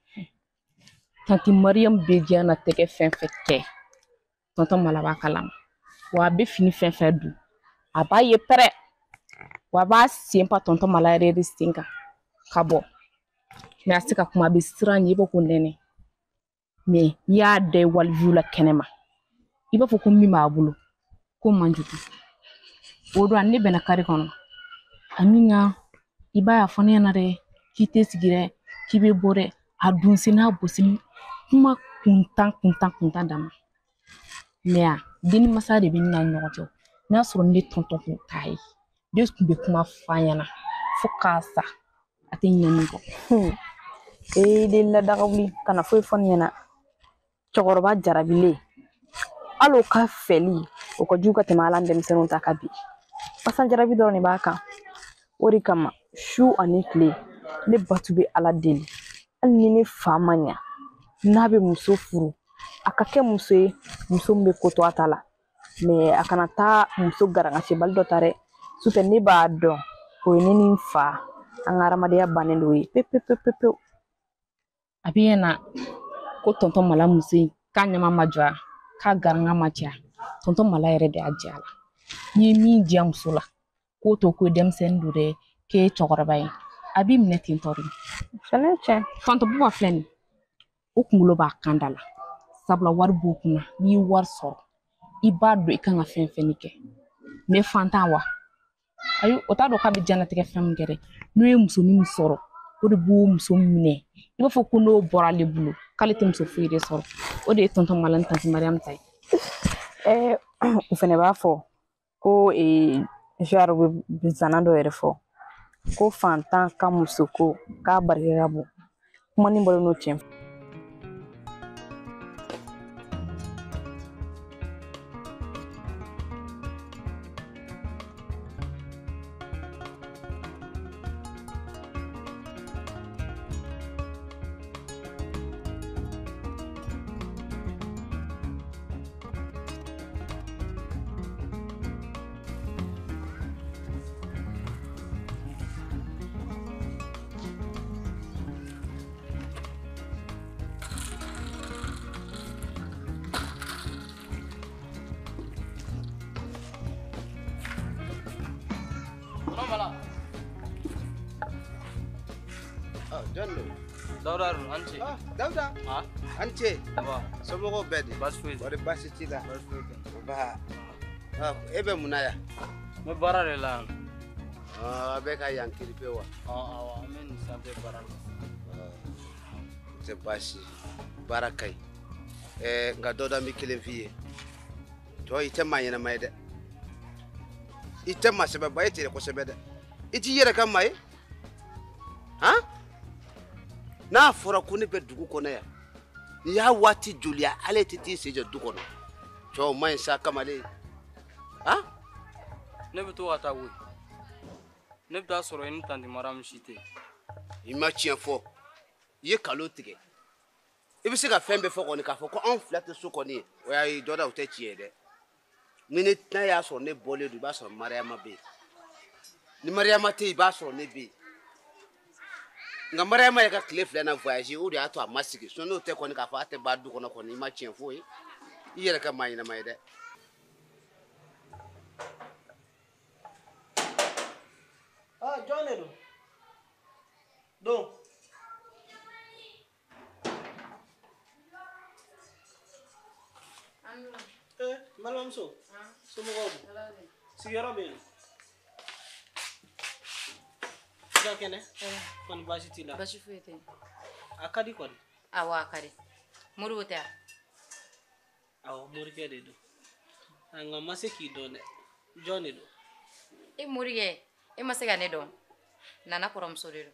Tanti Mariam bɛ diɲɛ na tɛgɛ fɛn fɛn kɛ tonton Mala b'a kalama wa a bɛ fini fɛn fɛn don a b'a ye pɛrɛ wa a b'a sen pa tonton Mala yɛrɛ de sen kan ka bɔ mais a se ka kuma a bɛ siran ɲɛ i b'a ko nɛnɛ mais n'i y'a da waliyu la kɛnɛma i b'a fɔ ko min b'a bolo ko man jugu o don ne bɛnna kari kɔnɔ Amina i b'a fɔ ne ɲɛna dɛ k'i tɛ sigi dɛ k'i bɛ bɔ dɛ a dunsi n'a bosi kuma kuntan dama mais denni masa de bɛ ne na ɲɔgɔn cɛ n'a sɔrɔ ne tonton kun t'a ye ne tun bɛ kuma f'a ɲɛna fo k'a sa a tɛ ɲinɛ min kɔ. de ladaga wuli kana foyi fɔ ne ɲɛna cɛkɔrɔba jarabilen hali o ka fɛli o ka jugu ka tɛmɛ ala denmisɛnninw ta ka bi pasan jarabi dɔrɔn de b'a kan o de kama su ani tile ne batu bɛ ala deli hali ni ne fa ma ɲa n'a bɛ muso furu a ka kɛ muso ye muso min bɛ ko to a ta la mais a kana taa muso garangasibali dɔ ta dɛ sutɛ ne b'a dɔn o ye ne ni n fa an ka adamadenya bannen do ye pepepepepewu. A bɛ ɲɛna ko tonton Mala muso in k'a ɲama ma jɔ k'a garanga ma caya tonton Mala yɛrɛ de y'a diya la n'i ye min diya muso la k'o to ko denmisɛnnin do dɛ k'e cɛkɔrɔba ye a b'i minɛ ten tɔ de. Fɛnɛ cɛ tonton Buba filɛ nin o kunkolo b'a kan da la sabula wari b'o kunna n'i ye wari sɔrɔ i b'a dɔn i kan ka fɛn fɛn kɛ mais fantan wa ayi o t'a dɔn k'a bɛ diɲɛlatigɛ fɛn min kɛ dɛ n'o ye musonin min sɔrɔ o de b'o muso minɛ i b'a fɔ ko n'o bɔra ale bolo k'ale tɛ muso foyi de sɔrɔ o de ye tonton Mala ni tanti Mariam ta ye. o fɛnɛ b'a fɔ ko genre bɛ zana dɔ yɛrɛ fɔ ko fantan ka muso ko k'a barika ka bon kuma ni bɔlen n'o tiɲɛ. Dauda anche. Dauda. Anche. Ba. Somɔgɔw bɛɛ di. Baasi foyi. Wari baasi t'i la. Baasi foyi. Ba. E bɛ mun na yan? N bɛ baara de la yan. A bɛ ka yan kiri pe wa? Awɔ, an bɛ nin sanfɛ baara la. O tɛ baasi baara ka ɲi. Nka Dauda n bɛ kelen f'i ye. Cɔ i tɛ maa ɲɛnama ye dɛ. I tɛ maa sɛbɛba ye ten kosɛbɛ dɛ. I t'i yɛrɛ ka maa ye. Han? N'a fɔra ko ne bɛ dugu kɔnɔ yan n'i y'a waati joli ale tɛ t'i sen jɔ du kɔnɔ cɛ o ma ɲi sa kamalen han ne bɛ to ka taa woyi ne bɛ taa sɔrɔ i ni tanti Mariam si tɛ i ma tiɲɛ fɔ i ye kalo tigɛ i bɛ se ka fɛn bɛɛ fɔ kɔni k'a fɔ ko anw fila tɛ so kɔni ye o y'a ye dɔ da o tɛ tiɲɛ ye dɛ ni ne n'a y'a sɔrɔ ne bɔlen don i b'a sɔrɔ Mariama bɛ yen ni Mariama tɛ yen i b'a sɔrɔ ne bɛ yen nka Mariama ye ka tile filɛ na voyage o de y'a to a ma sigi sinon n'o tɛ kɔni k'a fɔ a tɛ ba du kɔnɔ kɔni i ma tiɲɛ foyi i yɛrɛ ka maa ɲɛnama ye dɛ. Jɔn de don balimamuso somɔgɔw don sigiyɔrɔ bɛ yen ka kɛnɛ kɔni baasi t'i la Baasi foyi tɛ a ka di kɔni awɔ a ka di Moribo tɛ awɔ morikɛ de don nka ma se k'i dɔn dɛ jɔn de don e morikɛ e ma se ka ne dɔn Nana kɔrɔmuso de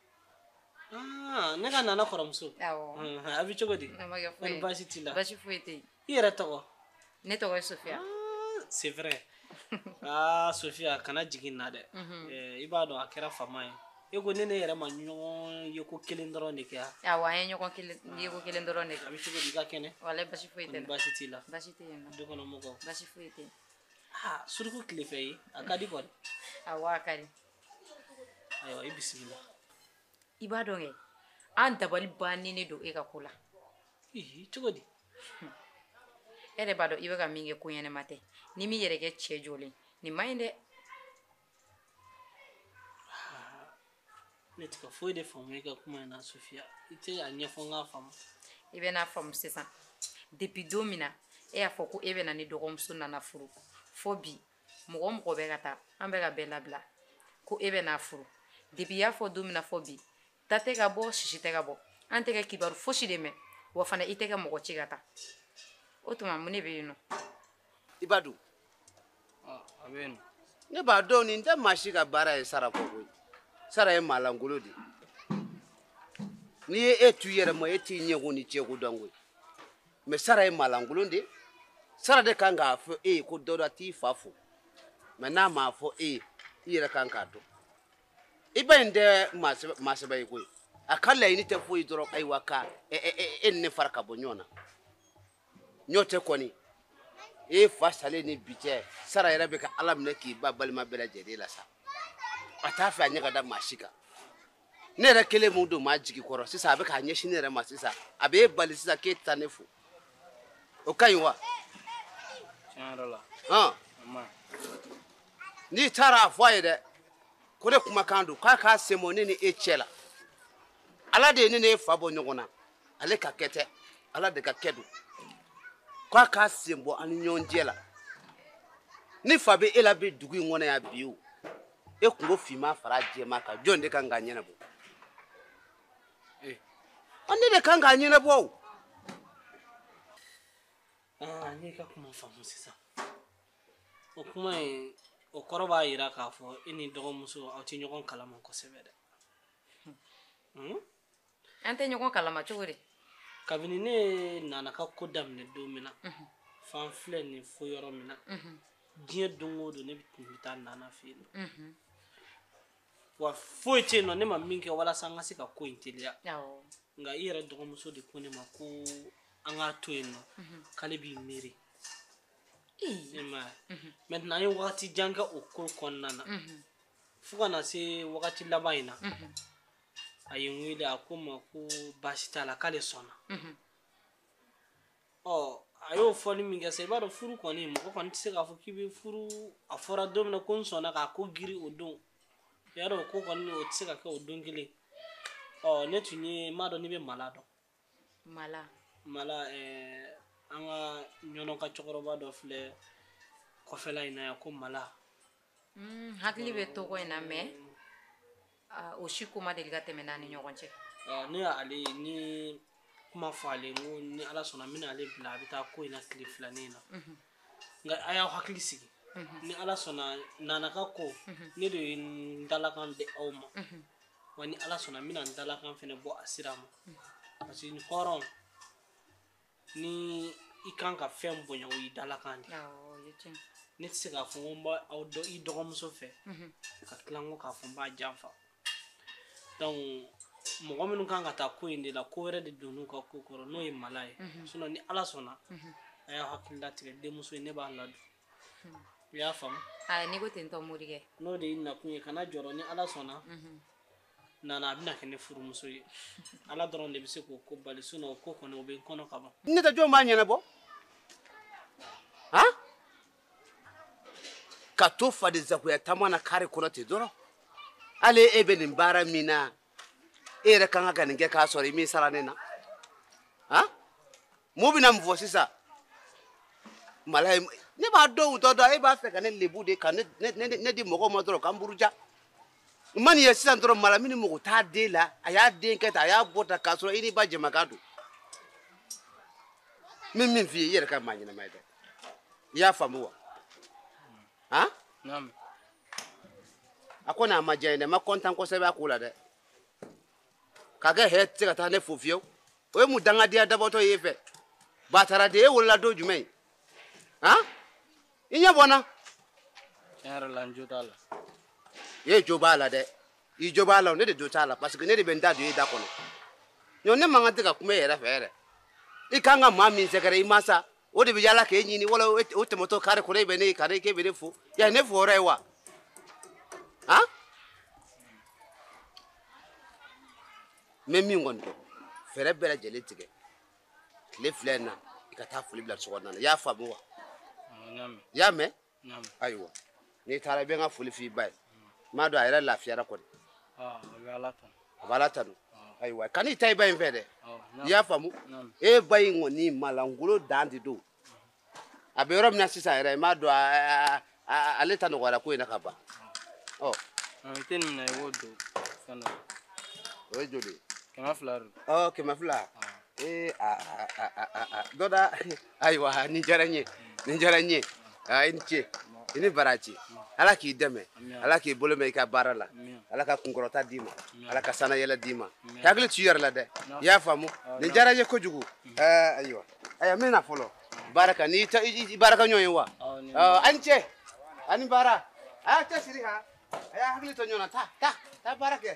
don ne ka Nana kɔrɔmuso awɔ a bɛ cogo di kɔni baasi t'i la baasi foyi tɛ i yɛrɛ tɔgɔ ne tɔgɔ ye Sofia c'est vrai Sofia kana jigin na dɛ i b'a dɔn a kɛra fama ye e ko ne yɛrɛ ma ɲɔgɔn ye ko kelen dɔrɔn de kɛ awɔ an ye ɲɔgɔn kelen ye ko kelen dɔrɔn de kɛ a bɛ cogo di ka kɛnɛ walahi basi foyi tɛ basi t'i la basi tɛ yen nɔ du kɔnɔ mɔgɔw basi foyi tɛ suruku tile fɛ ye a ka di kɔni awɔ a ka di ayiwa i bisimila i b'a dɔn kɛ an dabali bannen de don e ka ko la cogo di e de b'a dɔn i bɛ ka min kɛ ko ɲɛnɛma tɛ ni min yɛrɛ kɛ cɛ jɔlen nin ma ɲi dɛ ne tɛ ka foyi de faamu i ka kuma in na Sofiya i tɛ a ɲɛfɔ n k'a faamu i bɛ n'a faamu sisan depuis don min na e y'a fɔ ko e bɛ na ni dɔgɔmuso nana furu fo bi mɔgɔ mɔgɔ bɛ ka taa an bɛ ka bɛɛ labila ko e bɛ n'a furu depuis i y'a fɔ don min na fo bi ta tɛ ka bɔ sisi tɛ ka bɔ an tɛ ka kibaru fosi de mɛn wa fana i tɛ ka mɔgɔ ci ka taa o tuma mun de bɛ yen nɔ i b'a dun a bɛ yen nɔ ne b'a dɔn nin tɛ maa si ka baara ye sara kɔ koyi sara ye maalankolo de n'i ye e tu yɛrɛ ma e t'i ɲɛko ni cɛko dɔn koyi mɛ sara ye maalankolo de sara de kan k'a fɔ e ye ko dɔ dɔ t'i fa fo mɛ n'a m'a fɔ e ye i yɛrɛ kan k'a dɔn i ba in tɛ maa sɛbɛ ye koyi a ka laɲini tɛ foyi dɔrɔn ayiwa ka e ni ne fara ka bɔ ɲɔgɔn na ɲɔ tɛ kɔni e fa salen ni bi cɛ sara yɛrɛ bɛ ka ala minɛ k'i ba balima bɛɛ lajɛlen la sa a t'a fɛ a ɲɛ ka da maa si kan ne yɛrɛ kelen mun don maa jigi kɔrɔ sisan a bɛ k'a ɲɛsin ne yɛrɛ ma sisan a bɛ e bali sisan k'e tɛ taa ne fo o ka ɲi wa tiɲɛ yɛrɛ la n'i taara a fɔ a ye dɛ ko ne kumakan don k'a k'a senbɔ ne ni e cɛ la ala de ye ne ni e fa bɔ ɲɔgɔn na ale ka kɛ tɛ ala de ka kɛ don k'a k'a senbɔ an ni ɲɔgɔn cɛ la ni fa bɛ e la bɛ dugu in kɔnɔ yan bi o e kungo finma fara jɛma kan jɔn de kan k'a ɲɛnabɔ ne de kan k'a ɲɛnabɔ o ne ka kuma faamu sisan o kuma in o kɔrɔ b'a jira k'a fɔ e ni dɔgɔmuso aw tɛ ɲɔgɔn kalama kosɛbɛ dɛ an tɛ ɲɔgɔn kalama cogo di kabini ne nana ka ko daminɛ don min na fan filɛ nin fo yɔrɔ min na diɲɛ don o don ne bɛ taa nana fɛ yen wa foyi tɛ yen nɔ ne ma min kɛ walasa an ka se ka ko in teliya nka i yɛrɛ dɔgɔmuso de ko ne ma ko an k'a to yen nɔ k'ale b'i miiri e ma ye maintenant an ye wagati jan kɛ o ko kɔnɔna na fo ka na se wagati laban in na a ye n wele a ko n ma ko baasi t'a la k'ale sɔnna a y'o fɔli min kɛ sa i b'a dɔn furu kɔni mɔgɔ kɔni tɛ se k'a fɔ k'i bɛ furu a fɔra don min na ko n sɔnna k'a ko giri o don i y'a dɔn o ko kɔni o tɛ se ka kɛ o don kelen ne tun ye n m'a dɔn n'i bɛ mala dɔn mala an ka ɲɔnɔ ka cɛkɔrɔba dɔ filɛ kɔfɛla in na yan ko mala hakili bɛ tɔgɔ in na mɛ o si ko ma deli ka tɛmɛ n'an ni ɲɔgɔn cɛ ne y'ale ni kuma fɔ ale ko ni ala sɔnna n bɛna ale bila a bɛ taa ko in na tile filanin na nka a y'aw hakili sigi ni ala sɔnna nana ka ko ne de ye n dalakan di aw ma wa ni ala sɔnna n bɛna n dalakan fɛnɛ bɔ a sira ma parce que ni hɔrɔn ni i kan ka fɛn bonya o y'i dalakan de ne tɛ se k'a fɔ ko n b'a aw dɔn i dɔgɔmuso fɛ ka tila n ko k'a fɔ n b'a janfa donc mɔgɔ minnu kan ka taa ko in de la ko wɛrɛ de don n'u ka ko kɔrɔ n'o ye mala ye sinon ni ala sɔnna a y'a hakili latigɛ denmuso ye ne b'a ladon i y'a faamu n'i ko ten tɔ morikɛ n'o de y'i nakun ye kana jɔrɔ ni ala sɔnna nana a bɛna kɛ ne furumuso ye ala dɔrɔn de bɛ se k'o ko bali sinon o ko kɔni o bɛ n kɔnɔ ka ban ne tɛ jɔn b'a ɲɛnabɔ ka to fadi zagoya taama na kari kɔnɔ ten dɔrɔn hali e bɛ nin baara min na e yɛrɛ kan ka nin kɛ k'a sɔrɔ i min sara ne na mɔgɔ bɛna mun fɔ sisan mala ye ne b'a dɔn dɔ dɔn e b'a fɛ ka ne lebu de ka ne di mɔgɔw ma dɔrɔn k'an buruja n ma nin ye sisan dɔrɔn mala min ni mɔgɔ t'a den la a y'a den kɛ tan a y'a bɔ tan k'a sɔrɔ i ni ba jɛmakan don min min f'i ye i yɛrɛ ka maa ɲɛnama ye dɛ i y'a faamu wa a ko n'a ma diya n ye dɛ n ma kɔntan kosɛbɛ a ko la dɛ k'a kɛ hɛrɛ tɛ se ka taa ne fo fiyewu o ye mun dangadenya dabɔtɔ ye e fɛ batara de e wolola don jumɛn i ɲɛ bɔ n na tiɲɛ yɛrɛ la n jo t'a la e jo b'a la dɛ i jo b'a la ne de do t'a la parce que ne de bɛ n da don e da kɔnɔ ɲɔ ne man kan tɛ ka kuma e yɛrɛ fɛ yɛrɛ i kan ka maa min sɛgɛrɛ i mansa o de bɛ yala k'e ɲini wala o tɛmɛtɔ kare kɔnɔ e bɛ ne kare k'e bɛ ne fo ya ne fo yɔrɔ ye wa han n bɛ min kɔni dɔn fɛɛrɛ bɛɛ lajɛlen tigɛ tile filɛ in na i ka taa foli bila sokɔnɔna na i y'a faamu wa i y'a mɛn ayiwa n'i taara i bɛ n ka foli f'i ba ye n m'a dɔn a yɛrɛ lafiyara kɔni a bɛ ala tanu ayiwa kan'i ta i ba in fɛ dɛ i y'a faamu e ba in kɔni malangolo dan de don a bɛ yɔrɔ min na sisan yɛrɛ i m'a dɔn ale ta nɔgɔyara ko in na ka ban ɔ i tɛ nin minɛ i b'o don fɛn dɔ o ye joli ye 200 don ɔ 200 dɔ da ayiwa nin diyara n ye nin diyara n ye i ni ce i ni baraji ala k'i dɛmɛ ala k'i bolo mɛn i ka baara la ala ka kunkɔrɔta d'i ma ala ka sanayɛlɛ d'i ma hakili t'i yɛrɛ la dɛ i y'a faamu nin diyara n ye kojugu ayiwa ayiwa n bɛ na fɔlɔ baara kan n'i baaraka ɲɔgɔn ye wa a ni ce a ni baara a y'a cɛsiri ha a y'a hakili to ɲɔgɔn na taa baara kɛ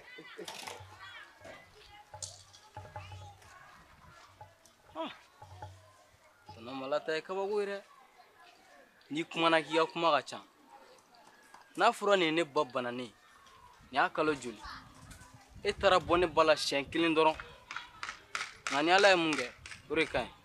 mala ta ye kabako ye dɛ n'i kumana k'i ka kuma ka ca n'a fɔra nin ye ne ba bananen nin y'a kalo joli e taara bɔ ne ba la siɲɛ 1 dɔrɔn nka ni ala ye mun kɛ o de ka ɲi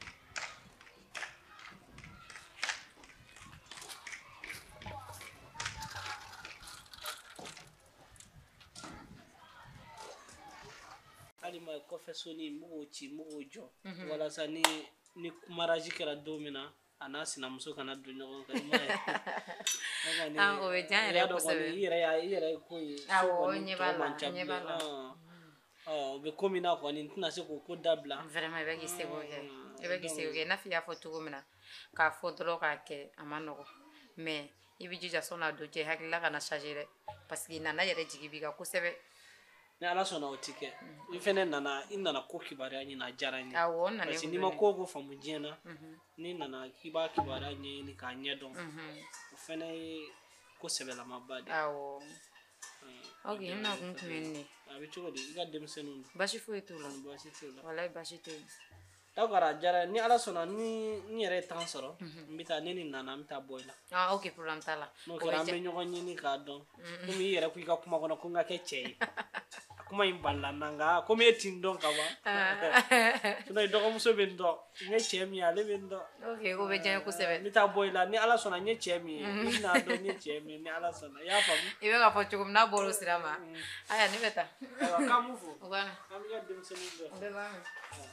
hali ma kɔfɛ soni n b'o ci n b'o jɔ walasa ni kumaraji kɛra don min na a n'a sinamuso kana don ɲɔgɔn kan i m'a ye o bɛ diya yɛrɛ kosɛbɛ i yɛrɛ ye ko ye awɔ ɲɛ b'a la o bɛ ko min na kɔni n tɛna se k'o ko dabila vraiment i bɛ k'i seko kɛ i bɛ k'i seko kɛ i n'a fɔ i y'a fɔ cogo min na k'a fɔ dɔrɔn k'a kɛ a ma nɔgɔn mais i bɛ jija sɔnni a don cɛ i hakilila kana charger dɛ parce que nana yɛrɛ jigi b'i kan kosɛbɛ ni ala sɔnna o ti kɛ i fɛnɛ nana ko kibaruya ɲini a diyara n ye awɔ n nana parce que n'i ma ko faamu diɲɛ na n'i nana k'i b'a kibaruya ɲɛɲini k'a ɲɛdɔn o fɛnɛ ye ko sɛbɛlamaba de awɔ ok n bɛna kun jumɛn ne a bɛ cogo di i ka denmisɛnninw don basi foyi t'u la basi t'u la walayi basi tɛ yen d'accord a diyara ni ala sɔnna ni n yɛrɛ ye temps sɔrɔ n bɛ taa ne ni nana n bɛ taa bɔ i la ok problème t'a la n'o kɛra an bɛ ɲɔgɔn ɲini k'a dɔn komi i yɛrɛ ko i ka kuma kɔnɔ ko n ka kɛ cɛ ye kuma in balila n na nka komi e ti n dɔn ka ban sinon dɔgɔmuso bɛ n dɔn n ye cɛ min ye ale bɛ n dɔn ok o bɛ diya n ye kosɛbɛ n bɛ taa bɔ i la ni ala sɔnna n ye cɛ min ye i bɛna dɔn n ye cɛ min ye ni ala sɔnna i y'a faamu i bɛ ka fɔ cogo min n'a bɔra o sira ma aya ne bɛ taa ayiwa k'an m'u fo o b'a mɛn an bɛ ka denmisɛnninw dɔn o bɛɛ b'a mɛn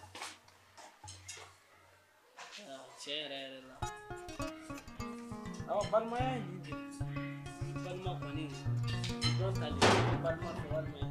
tiɲɛ yɛrɛ la awɔ balimaya ye nin de balima kɔni dɔn ta de balima fɛ walima